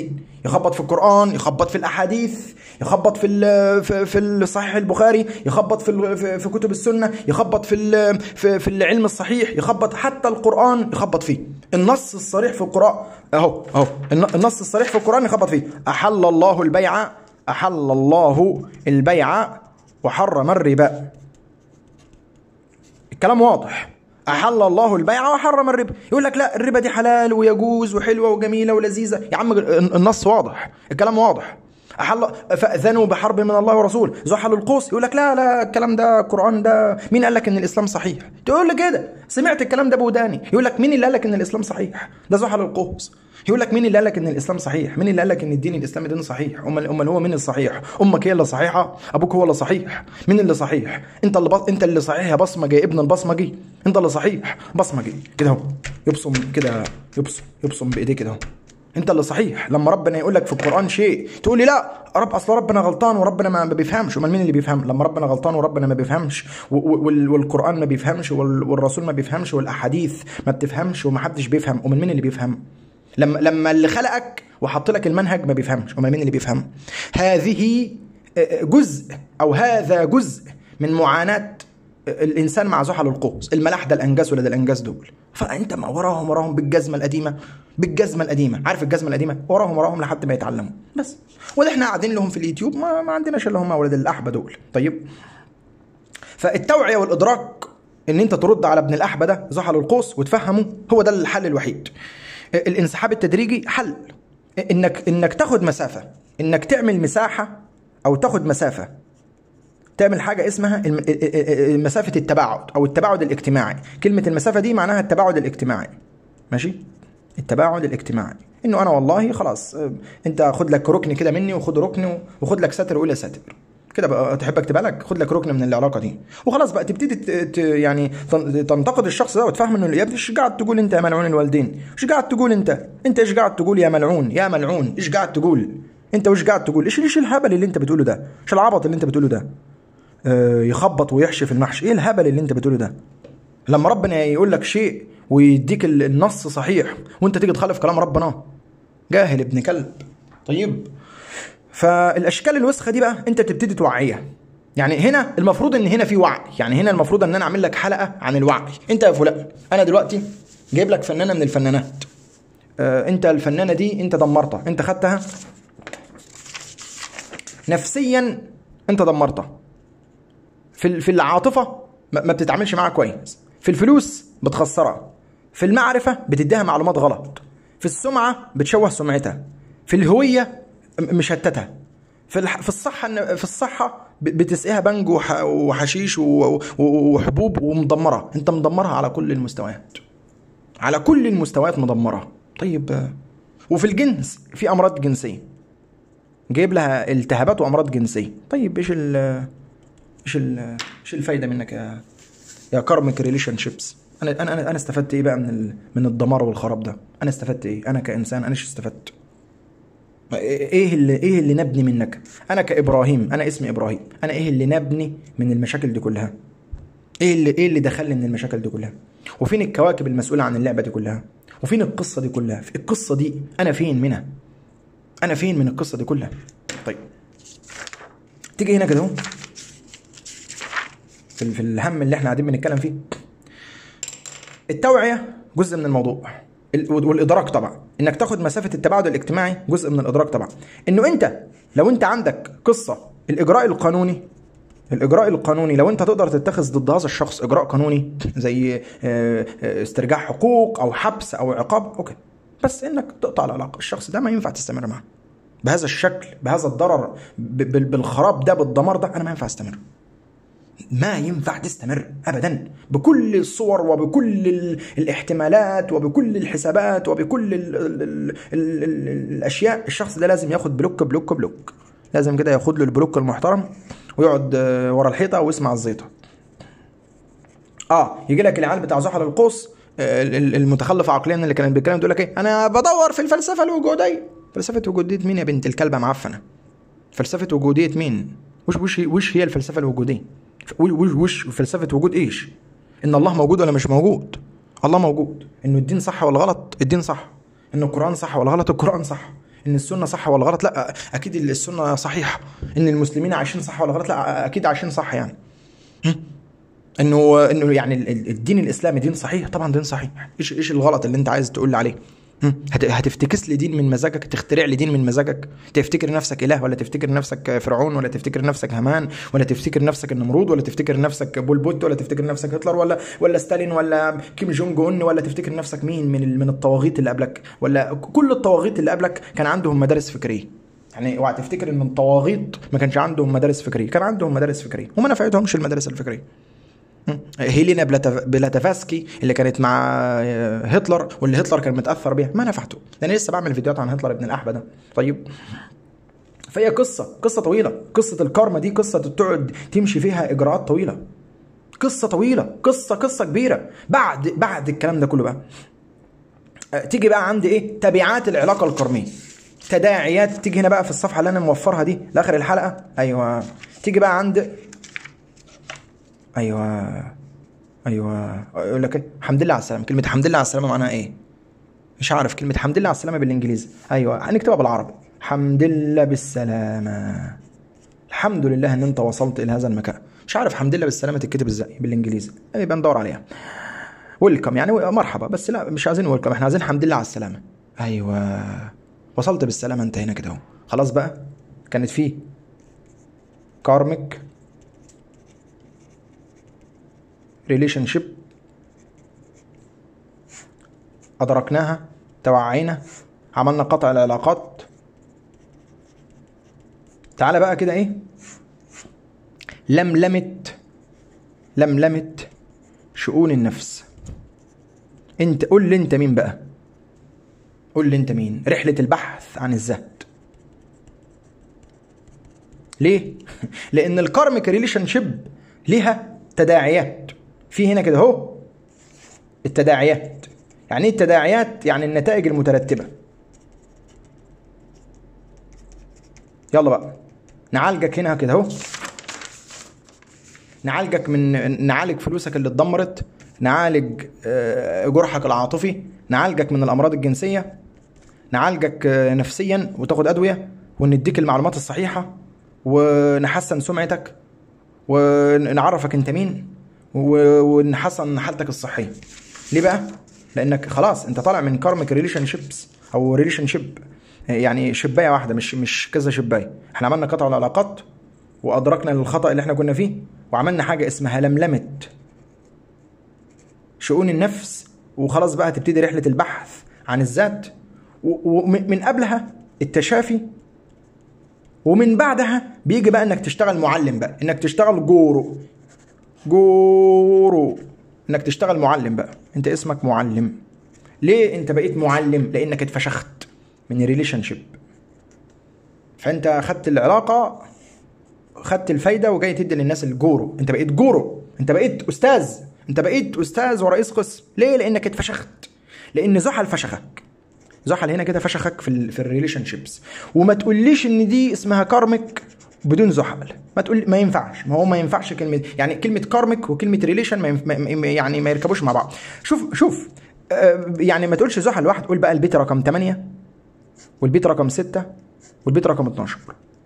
يخبط في القرآن، يخبط في الأحاديث، يخبط في في في الصحيح البخاري، يخبط في في كتب السنة، يخبط في في في العلم الصحيح، يخبط حتى القرآن يخبط فيه. النص الصريح في القرآن اهو اهو النص الصريح في القرآن يخبط فيه. أحل الله البيع أحل الله البيع وحرم الربا. الكلام واضح. أحل الله البيع وحرم الربا. يقول لك لا الربا دي حلال ويجوز وحلوة وجميلة ولذيذة. يا عم النص واضح، الكلام واضح. أحل فأذنوا بحرب من الله ورسوله. زحل القوس يقول لك لا لا الكلام ده القرآن ده مين قال لك إن الإسلام صحيح؟ تقول لي كده سمعت الكلام ده بوداني. يقول لك مين اللي قال لك إن الإسلام صحيح؟ ده زحل القوس. يقول لك مين اللي قال لك ان الاسلام صحيح؟ مين اللي قال لك ان الدين الاسلامي دين صحيح؟ امال امال هو مين الصحيح؟ امك هي اللي صحيحه؟ ابوك هو اللي صحيح؟ مين اللي صحيح؟ انت اللي بص... انت اللي صحيح يا بصمجي يا ابن البصمجي. انت اللي صحيح بصمجي كده اهو. يبصم كده يبصم يبصم بايديه كده اهو. انت اللي صحيح. لما ربنا يقول لك في القران شيء تقول لي لا رب اصل ربنا غلطان وربنا ما بيفهمش. امال مين اللي بيفهم؟ لما ربنا غلطان وربنا ما بيفهمش والقران ما بيفهمش والرسول ما بيفهمش والاحاديث ما بتفهمش ومحدش بيفهم. امال مين اللي بيفهم؟ لما لما اللي خلقك وحط لك المنهج ما بيفهمش. امال مين اللي بيفهم؟ هذه جزء او هذا جزء من معاناة الانسان مع زحل القوس. الملاح ده الانجاز ولا ده الانجاز دول؟ فانت ما وراهم وراهم بالجزمه القديمه بالجزمه القديمه. عارف الجزمه القديمه؟ وراهم وراهم لحد ما يتعلموا بس. وده احنا قاعدين لهم في اليوتيوب ما, ما عندناش الا هم ولاد الاحبه دول. طيب فالتوعيه والادراك ان انت ترد على ابن الاحبه ده زحل القوس وتفهمه هو ده الحل الوحيد. الانسحاب التدريجي حل. انك انك تاخد مسافه، انك تعمل مساحه او تاخد مسافه، تعمل حاجه اسمها مسافه التباعد او التباعد الاجتماعي. كلمه المسافه دي معناها التباعد الاجتماعي. ماشي؟ التباعد الاجتماعي انه انا والله خلاص انت خد لك ركن كده مني وخد ركن وخد لك ساتر وقول يا ساتر كده بقى. تحب اكتبها لك؟ خد لك ركن من العلاقه دي وخلاص بقى. تبتدي يعني تنتقد الشخص ده وتفهم انه يا ابني ايش قاعد تقول انت يا ملعون الوالدين؟ ايش قاعد تقول انت؟ انت ايش قاعد تقول يا ملعون يا ملعون؟ ايش قاعد تقول انت؟ وايش قاعد تقول؟ ايش ايش الهبل اللي انت بتقوله ده؟ ايش العبط اللي انت بتقوله ده؟ آه يخبط ويحشي في المحشي. ايه الهبل اللي انت بتقوله ده؟ لما ربنا يقول لك شيء ويديك النص صحيح وانت تيجي تخالف كلام ربنا، جاهل ابن كلب. طيب فالاشكال الوسخه دي بقى انت تبتدي توعيها. يعني هنا المفروض ان هنا في وعي. يعني هنا المفروض ان انا اعمل لك حلقه عن الوعي. انت يا فلان انا دلوقتي جايب لك فنانه من الفنانات. آه انت الفنانه دي انت دمرتها، انت خدتها نفسيا، انت دمرتها. في في العاطفه ما بتتعاملش معاها كويس، في الفلوس بتخسرها، في المعرفه بتديها معلومات غلط، في السمعه بتشوه سمعتها، في الهويه مشتتها، في في الصحه في الصحه بتسقيها بنج وحشيش وحبوب ومدمره. انت مدمرها على كل المستويات، على كل المستويات مدمرها. طيب وفي الجنس في امراض جنسيه، جايب لها التهابات وامراض جنسيه. طيب ايش ال ايش ال ايش الفايده منك يا يا كارميك ريليشن شيبس؟ انا انا انا استفدت ايه بقى من ال... من الدمار والخراب ده؟ انا استفدت ايه؟ انا كانسان انا ايش استفدت؟ ايه اللي ايه اللي نبني منك؟ انا كابراهيم، انا اسمي ابراهيم، انا ايه اللي نبني من المشاكل دي كلها؟ ايه اللي ايه اللي دخلني من المشاكل دي كلها؟ وفين الكواكب المسؤوله عن اللعبه دي كلها؟ وفين القصه دي كلها؟ في القصه دي انا فين منها؟ انا فين من القصه دي كلها؟ طيب تيجي هنا كده اهو في, في الهم اللي احنا قاعدين بنتكلم فيه. التوعيه جزء من الموضوع والادراك طبعا. انك تاخد مسافه التباعد الاجتماعي جزء من الادراك طبعا. انه انت لو انت عندك قصه الاجراء القانوني الاجراء القانوني لو انت تقدر تتخذ ضد هذا الشخص اجراء قانوني زي استرجاع حقوق او حبس او عقاب، اوكي، بس انك تقطع العلاقه. الشخص ده ما ينفع تستمر معه بهذا الشكل، بهذا الضرر، بالخراب ده، بالدمار ده. انا ما ينفع استمر، ما ينفع تستمر ابدا، بكل الصور وبكل الاحتمالات وبكل الحسابات وبكل ال ال ال ال ال الاشياء. الشخص ده لازم ياخد بلوك بلوك بلوك، لازم كده ياخد له البلوك المحترم ويقعد ورا الحيطه ويسمع الزيطه. اه يجي لك العيال بتاع زحل القوس المتخلف عقليا اللي كان بيتكلم يقول لك ايه؟ انا بدور في الفلسفه الوجوديه. فلسفه وجوديه مين يا بنت الكلبه معفنه؟ فلسفه وجوديه مين؟ وش وش وش هي الفلسفه الوجوديه؟ وش وش فلسفه وجود ايش؟ ان الله موجود ولا مش موجود؟ الله موجود. انه الدين صح ولا غلط؟ الدين صح. انه القران صح ولا غلط؟ القران صح. ان السنه صح ولا غلط؟ لا اكيد السنه صحيحه. ان المسلمين عايشين صح ولا غلط؟ لا اكيد عايشين صح. يعني انه انه يعني الدين الاسلامي دين صحيح؟ طبعا دين صحيح. ايش ايش الغلط اللي انت عايز تقول لي عليه؟ هتفتكس لي دين من مزاجك؟ تخترع لي دين من مزاجك؟ تفتكر نفسك اله، ولا تفتكر نفسك فرعون، ولا تفتكر نفسك هامان، ولا تفتكر نفسك النمرود، ولا تفتكر نفسك بول بوت، ولا تفتكر نفسك هتلر، ولا ولا ستالين، ولا كيم جونج اون، ولا تفتكر نفسك مين من من الطواغيت اللي قبلك؟ ولا كل الطواغيت اللي قبلك كان عندهم مدارس فكريه؟ يعني اوعى تفتكر ان الطواغيت ما كانش عندهم مدارس فكريه، كان عندهم مدارس فكريه وما نفعتهمش المدارس الفكريه. هيلينا بلاتافسكي اللي كانت مع هتلر واللي هتلر كان متاثر بيها ما نفعته. ده انا لسه بعمل فيديوهات عن هتلر ابن الاحبه ده. طيب فهي قصه قصه طويله. قصه الكارما دي قصه تقعد تمشي فيها اجراءات طويله، قصه طويله، قصه قصه كبيره. بعد بعد الكلام ده كله بقى تيجي بقى عند ايه؟ تبعات العلاقه الكارميه، تداعيات. تيجي هنا بقى في الصفحه اللي انا موفرها دي لاخر الحلقه. ايوه تيجي بقى عند ايوه ايوه يقول لك الحمد لله على السلامه. كلمه الحمد لله على السلامه معناها ايه؟ مش عارف. كلمه الحمد لله على السلامه بالانجليزي. ايوه هنكتبها بالعربي. الحمد لله بالسلامه. الحمد لله ان انت وصلت الى هذا المكان. مش عارف الحمد لله بالسلامه تتكتب ازاي بالانجليزي، يبقى ندور عليها. ويلكم يعني مرحبا، بس لا مش عايزين ويلكم، احنا عايزين الحمد لله على السلامه. ايوه وصلت بالسلامه انت هنا كده اهو. خلاص بقى كانت فيه كارميك ريليشن شيب، أدركناها، توعينا، عملنا قطع العلاقات. تعالى بقى كده إيه؟ لملمت لملمت شؤون النفس. أنت قول لي أنت مين بقى؟ قول لي أنت مين؟ رحلة البحث عن الذات. ليه؟ لأن الكارميك ريليشن شيب ليها تداعيات. في هنا كده اهو التداعيات. يعني ايه التداعيات؟ يعني النتائج المترتبه. يلا بقى نعالجك هنا كده اهو. نعالجك من نعالج فلوسك اللي اتدمرت، نعالج جرحك العاطفي، نعالجك من الامراض الجنسيه، نعالجك نفسيا وتاخد ادويه، ونديك المعلومات الصحيحه، ونحسن سمعتك، ونعرفك انت مين، ونحسن حالتك الصحيه. ليه بقى؟ لانك خلاص انت طالع من كارميك ريليشن شيبس او ريليشن شيب، يعني شبايه واحده مش مش كذا شبايه. احنا عملنا قطع العلاقات وادركنا للخطا اللي احنا كنا فيه، وعملنا حاجه اسمها لملمه شؤون النفس، وخلاص بقى تبتدي رحله البحث عن الذات، ومن قبلها التشافي، ومن بعدها بيجي بقى انك تشتغل معلم بقى، انك تشتغل جورو جورو انك تشتغل معلم بقى. انت اسمك معلم. ليه انت بقيت معلم؟ لانك اتفشخت من ريليشن شيب. فانت خدت العلاقه، خدت الفايده، وجاي تدي للناس الجورو. انت بقيت جورو، انت بقيت استاذ، انت بقيت استاذ ورئيس قسم. ليه؟ لانك اتفشخت، لان زحل فشخك. زحل هنا كده فشخك في ال في الريليشن شيبس. وما تقوليش ان دي اسمها كارميك بدون زحل. ما تقول ما ينفعش. ما هو ما ينفعش كلمه، يعني كلمه كارميك وكلمه ريليشن ما ينف... يعني ما يركبوش مع بعض. شوف شوف آه يعني ما تقولش زحل لوحده، قول بقى البيت رقم ثمانية والبيت رقم ستة والبيت رقم اتناشر.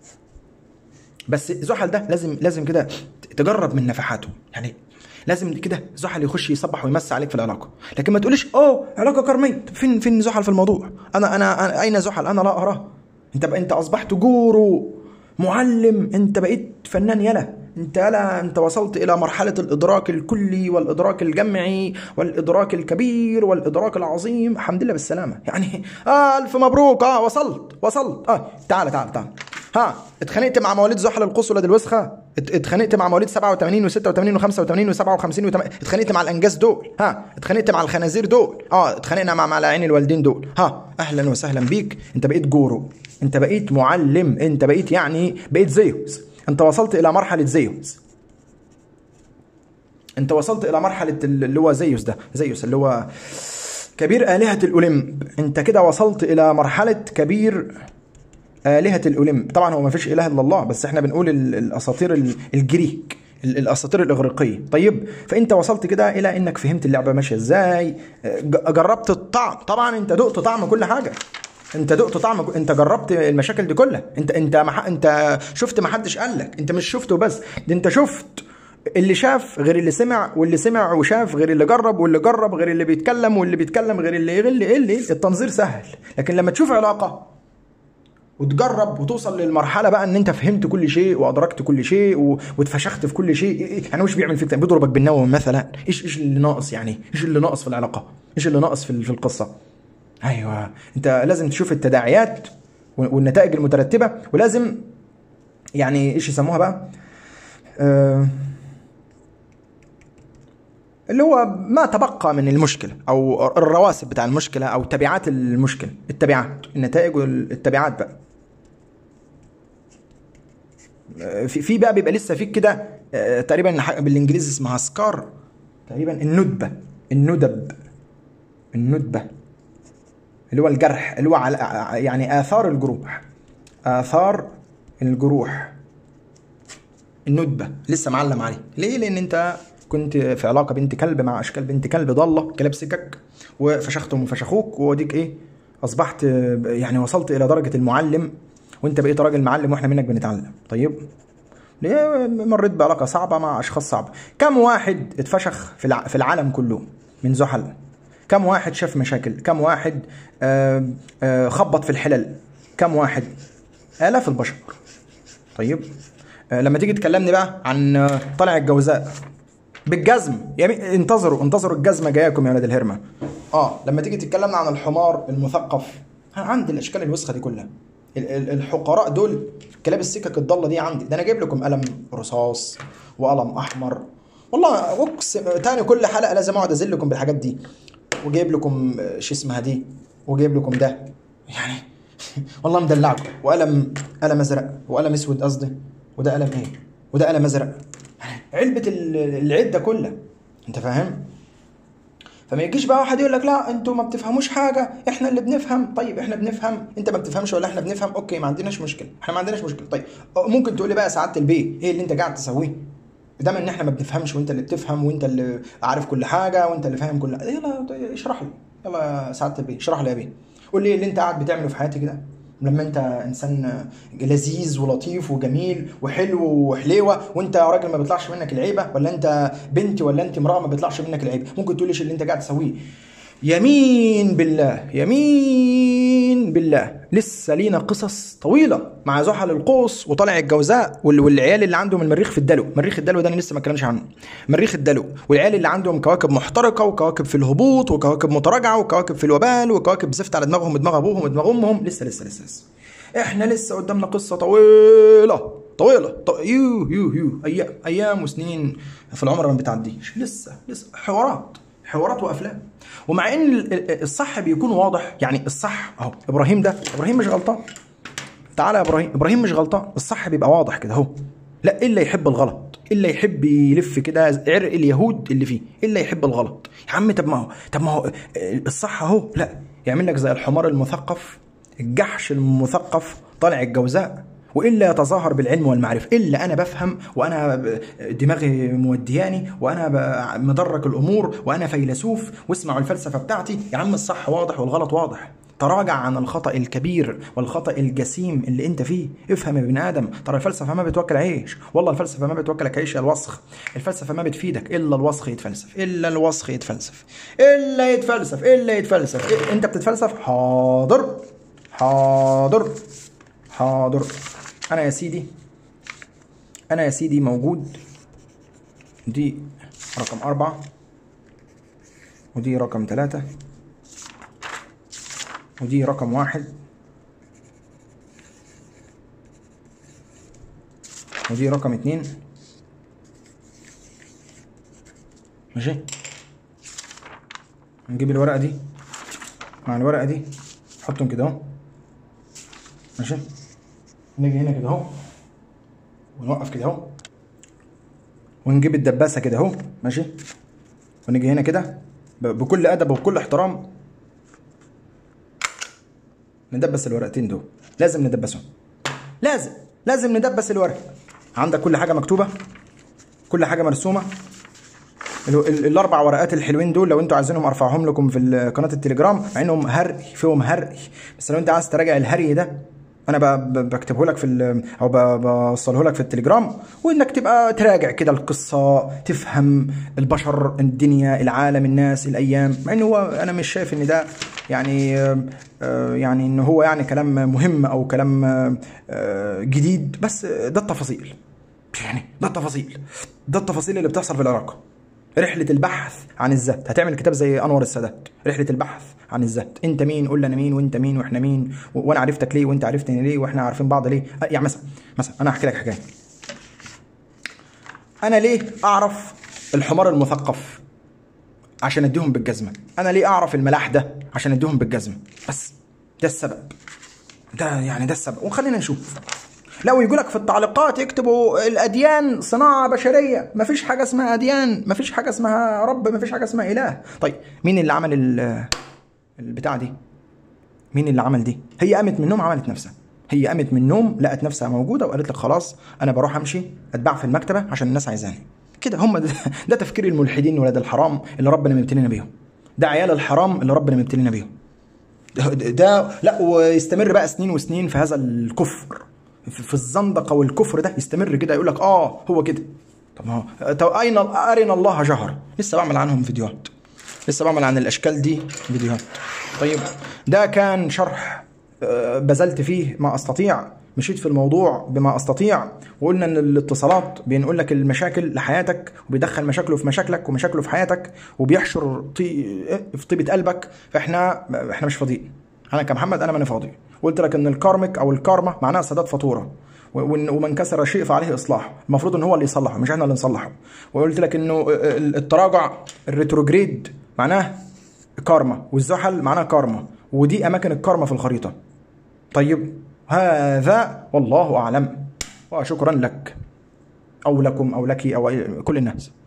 بس زحل ده لازم لازم كده تجرب من نفحاته. يعني لازم كده زحل يخش يصبح ويمس عليك في العلاقه. لكن ما تقوليش اوه علاقه كارميه. فين فين زحل في الموضوع؟ انا انا, أنا اين زحل؟ انا لا اراه. انت انت اصبحت جورو معلم. انت بقيت فنان. يلا انت يلا انت وصلت الى مرحله الادراك الكلي والادراك الجمعي والادراك الكبير والادراك العظيم. الحمد لله بالسلامه. يعني آه الف مبروك. اه وصلت وصلت. اه تعال تعال تعال. ها اتخانقت مع مواليد زحل القوس ولاد الوسخه؟ اتخانقت مع مواليد سبعة وثمانين وستة وثمانين وخمسة وثمانين وسبعة وخمسين وتم... اتخانقت مع الانجاز دول؟ ها اتخانقت مع الخنازير دول؟ اه اتخانقنا مع ملاعين الوالدين دول؟ ها اهلا وسهلا بيك. انت بقيت جورو، انت بقيت معلم، انت بقيت يعني بقيت زيوس. انت وصلت الى مرحله زيوس. انت وصلت الى مرحله اللي هو زيوس ده، زيوس اللي هو كبير آلهة الأوليمب. انت كده وصلت الى مرحله كبير آلهة الأوليمب. طبعا هو ما فيش إله إلا الله، بس احنا بنقول الأساطير الجريك، الأساطير الإغريقية. طيب فأنت وصلت كده إلى إنك فهمت اللعبة ماشية إزاي، جربت الطعم. طبعا أنت دقت طعم كل حاجة. انت دقت طعم، انت جربت المشاكل دي كلها، انت انت مح... انت شفت، ما حدش قال لك، انت مش شفته بس، ده انت شفت اللي شاف غير اللي سمع، واللي سمع وشاف غير اللي جرب، واللي جرب غير اللي بيتكلم، واللي بيتكلم غير اللي يغل. ايه اللي التنظير سهل، لكن لما تشوف علاقه وتجرب وتوصل للمرحله بقى ان انت فهمت كل شيء وادركت كل شيء و... واتفشخت في كل شيء، يعني مش بيعمل فيك بيضربك بالنوم مثلا، ايش ايش اللي ناقص يعني؟ ايش اللي ناقص في العلاقه؟ ايش اللي ناقص في في القصه؟ ايوه، انت لازم تشوف التداعيات والنتائج المترتبه، ولازم يعني ايش يسموها بقى، آه اللي هو ما تبقى من المشكله، او الرواسب بتاع المشكله، او تبعات المشكله، التبعات، النتائج والتبعات بقى. في في بقى بيبقى لسه فيك كده آه تقريبا بالانجليزي اسمها سكار تقريبا، الندبه، الندب، الندبه اللي هو الجرح، اللي هو على يعني آثار الجروح، آثار الجروح، الندبة لسه معلم عليه. ليه؟ لأن أنت كنت في علاقة بنت كلب مع أشكال بنت كلب ضالة، كلاب سكك، وفشختهم وفشخوك، ووديك إيه؟ أصبحت يعني وصلت إلى درجة المعلم، وأنت بقيت راجل معلم، وإحنا منك بنتعلم. طيب ليه؟ مريت بعلاقة صعبة مع أشخاص صعبة. كم واحد اتفشخ في العالم كله من زحل؟ كم واحد شاف مشاكل؟ كم واحد آآ آآ خبط في الحلل؟ كم واحد؟ آلاف البشر. طيب لما تيجي تكلمني بقى عن طلع الجوزاء بالجزم، يعني انتظروا انتظروا الجزمه جاياكم يا ولاد الهرمه. اه لما تيجي تتكلمنا عن الحمار المثقف، عندي الاشكال الوسخه دي كلها، الحقراء دول، كلاب السكك الضاله دي عندي. ده انا جايب لكم قلم رصاص وقلم احمر، والله اقسم تاني كل حلقه لازم اقعد ازلكم بالحاجات دي، وجايب لكم شو اسمها دي، وجايب لكم ده يعني والله مدلعكم. وقلم قلم ازرق، وقلم اسود قصدي، وده قلم ايه، وده قلم ازرق، علبه العده كلها، انت فاهم؟ فما يجيش بقى واحد يقول لك لا انتوا ما بتفهموش حاجه، احنا اللي بنفهم. طيب احنا بنفهم، انت ما بتفهمش ولا احنا بنفهم؟ اوكي ما عندناش مشكله، احنا ما عندناش مشكله. طيب ممكن تقول لي بقى سعاده البيه ايه اللي انت قاعد تسويه؟ دام ان احنا ما بنفهمش وانت اللي بتفهم، وانت اللي عارف كل حاجه، وانت اللي فاهم كل حاجه، يلا اشرح لي، يلا يا سعاده البيه اشرح لي يا بيه، قول لي اللي انت قاعد بتعمله في حياتي كده، لما انت انسان لذيذ ولطيف وجميل وحلو وحليوه، وانت راجل ما بيطلعش منك العيبه، ولا انت بنت ولا انت امراه ما بيطلعش منك العيبه، ممكن تقول لي اللي انت قاعد تسويه. يمين بالله، يمين بالله لسه لينا قصص طويله مع زحل القوس وطالع الجوزاء والعيال اللي عندهم المريخ في الدلو. مريخ الدلو ده انا لسه ما اتكلمش عنه، مريخ الدلو والعيال اللي عندهم كواكب محترقه، وكواكب في الهبوط، وكواكب متراجعه، وكواكب في الوبال، وكواكب زفت على دماغهم ودماغ ابوهم ودماغ امهم. لسه لسه لسه, لسه. احنا لسه قدامنا قصه طويله طويله طو... يو يو يو ايام ايام وسنين في العمر ما بتعديش، لسه لسه حوارات حوارات وافلام. ومع ان الصح بيكون واضح، يعني الصح اهو، ابراهيم ده ابراهيم مش غلطان، تعالى يا ابراهيم، ابراهيم مش غلطان، الصح بيبقى واضح كده اهو. لا الا يحب الغلط، الا يحب يلف كده عرق اليهود اللي فيه، الا يحب الغلط. يا عم طب ما هو طب ما هو الصح اهو، لا يعمل لك زي الحمار المثقف، الجحش المثقف طالع الجوزاء، والا يتظاهر بالعلم والمعرفه، الا انا بفهم، وانا دماغي مودياني، وانا مدرك الامور، وانا فيلسوف، واسمعوا الفلسفه بتاعتي. يا عم الصح واضح والغلط واضح، تراجع عن الخطأ الكبير والخطأ الجسيم اللي انت فيه. افهم يا ابن ادم، ترى الفلسفه ما بتوكل عيش، والله الفلسفه ما بتوكلك عيش يا الوسخ، الفلسفه ما بتفيدك الا الوسخ يتفلسف، الا الوسخ يتفلسف، الا يتفلسف، الا يتفلسف. إيه؟ انت بتتفلسف؟ حاضر حاضر حاضر. انا يا سيدي انا يا سيدي موجود. دي رقم أربعة، ودي رقم ثلاثة، ودي رقم واحد، ودي رقم اتنين. ماشي، نجيب الورقة دي مع الورقة دي، نحطهم كده اهو. ماشي، نيجي هنا كده اهو، ونوقف كده اهو، ونجيب الدباسة كده اهو. ماشي، ونيجي هنا كده بكل أدب وبكل احترام، ندبس الورقتين دول. لازم ندبسهم، لازم لازم ندبس الورق. عندك كل حاجة مكتوبة، كل حاجة مرسومة، ال- الاربع ورقات الحلوين دول لو انتوا عايزينهم ارفعهم لكم في قناه التليجرام، مع انهم هري فيهم هري، بس لو انت عايز تراجع الهري ده انا ب- ب- بكتبه لك في او ب- بوصله لك في التليجرام، وانك تبقى تراجع كده القصه، تفهم البشر، الدنيا، العالم، الناس، الايام، مع انه هو انا مش شايف ان ده يعني آه، يعني ان هو يعني كلام مهم او كلام آه، جديد، بس ده التفاصيل، يعني ده التفاصيل، ده التفاصيل اللي بتحصل في العلاقه. رحلة البحث عن الذات، هتعمل كتاب زي أنور السادات، رحلة البحث عن الذات، أنت مين؟ قول لي أنا مين، وأنت مين، وإحنا مين، و- وأنا عرفتك ليه، وأنت عرفتني ليه، وإحنا عارفين بعض ليه. أه، يعني مثلا مثلا أنا هحكي لك حكاية. أنا ليه أعرف الحمار المثقف؟ عشان أديهم بالجزمة. أنا ليه أعرف الملاح ده؟ عشان أديهم بالجزمة. بس ده السبب، ده يعني ده السبب. وخلينا نشوف. لو يقول لك في التعليقات يكتبوا الاديان صناعه بشريه، مفيش حاجه اسمها اديان، مفيش حاجه اسمها رب، مفيش حاجه اسمها اله. طيب مين اللي عمل ال- البتاع دي؟ مين اللي عمل دي؟ هي قامت من النوم عملت نفسها، هي قامت من النوم لقت نفسها موجوده وقالت لك خلاص انا بروح امشي اتباع في المكتبه عشان الناس عايزاني كده. هم ده, ده تفكير الملحدين ولاد الحرام اللي ربنا مبتلينا بيهم، ده عيال الحرام اللي ربنا مبتلينا بيهم. ده, ده لا، ويستمر بقى سنين وسنين في هذا الكفر، في الزندقه والكفر ده يستمر كده، يقول لك اه هو كده. طب ما هو طب اين ارنا الله جهر، لسه بعمل عنهم فيديوهات، لسه بعمل عن الاشكال دي فيديوهات. طيب ده كان شرح آه، بذلت فيه ما استطيع، مشيت في الموضوع بما استطيع، وقلنا ان الاتصالات بينقل لك المشاكل لحياتك، وبيدخل مشاكله في مشاكلك ومشاكله في حياتك، وبيحشر طي... في طيبه قلبك. فاحنا احنا مش فاضيين، انا كمحمد انا ماني فاضي. قلت لك ان الكارميك او الكارما معناها سداد فاتوره، ومن كسر شيء فعليه اصلاحه، المفروض ان هو اللي يصلحه مش احنا اللي نصلحه. وقلت لك انه التراجع الريتروجريد معناه كارما، والزحل معناه كارما، ودي اماكن الكارما في الخريطه. طيب هذا والله اعلم، وشكرا لك او لكم او لك او كل الناس.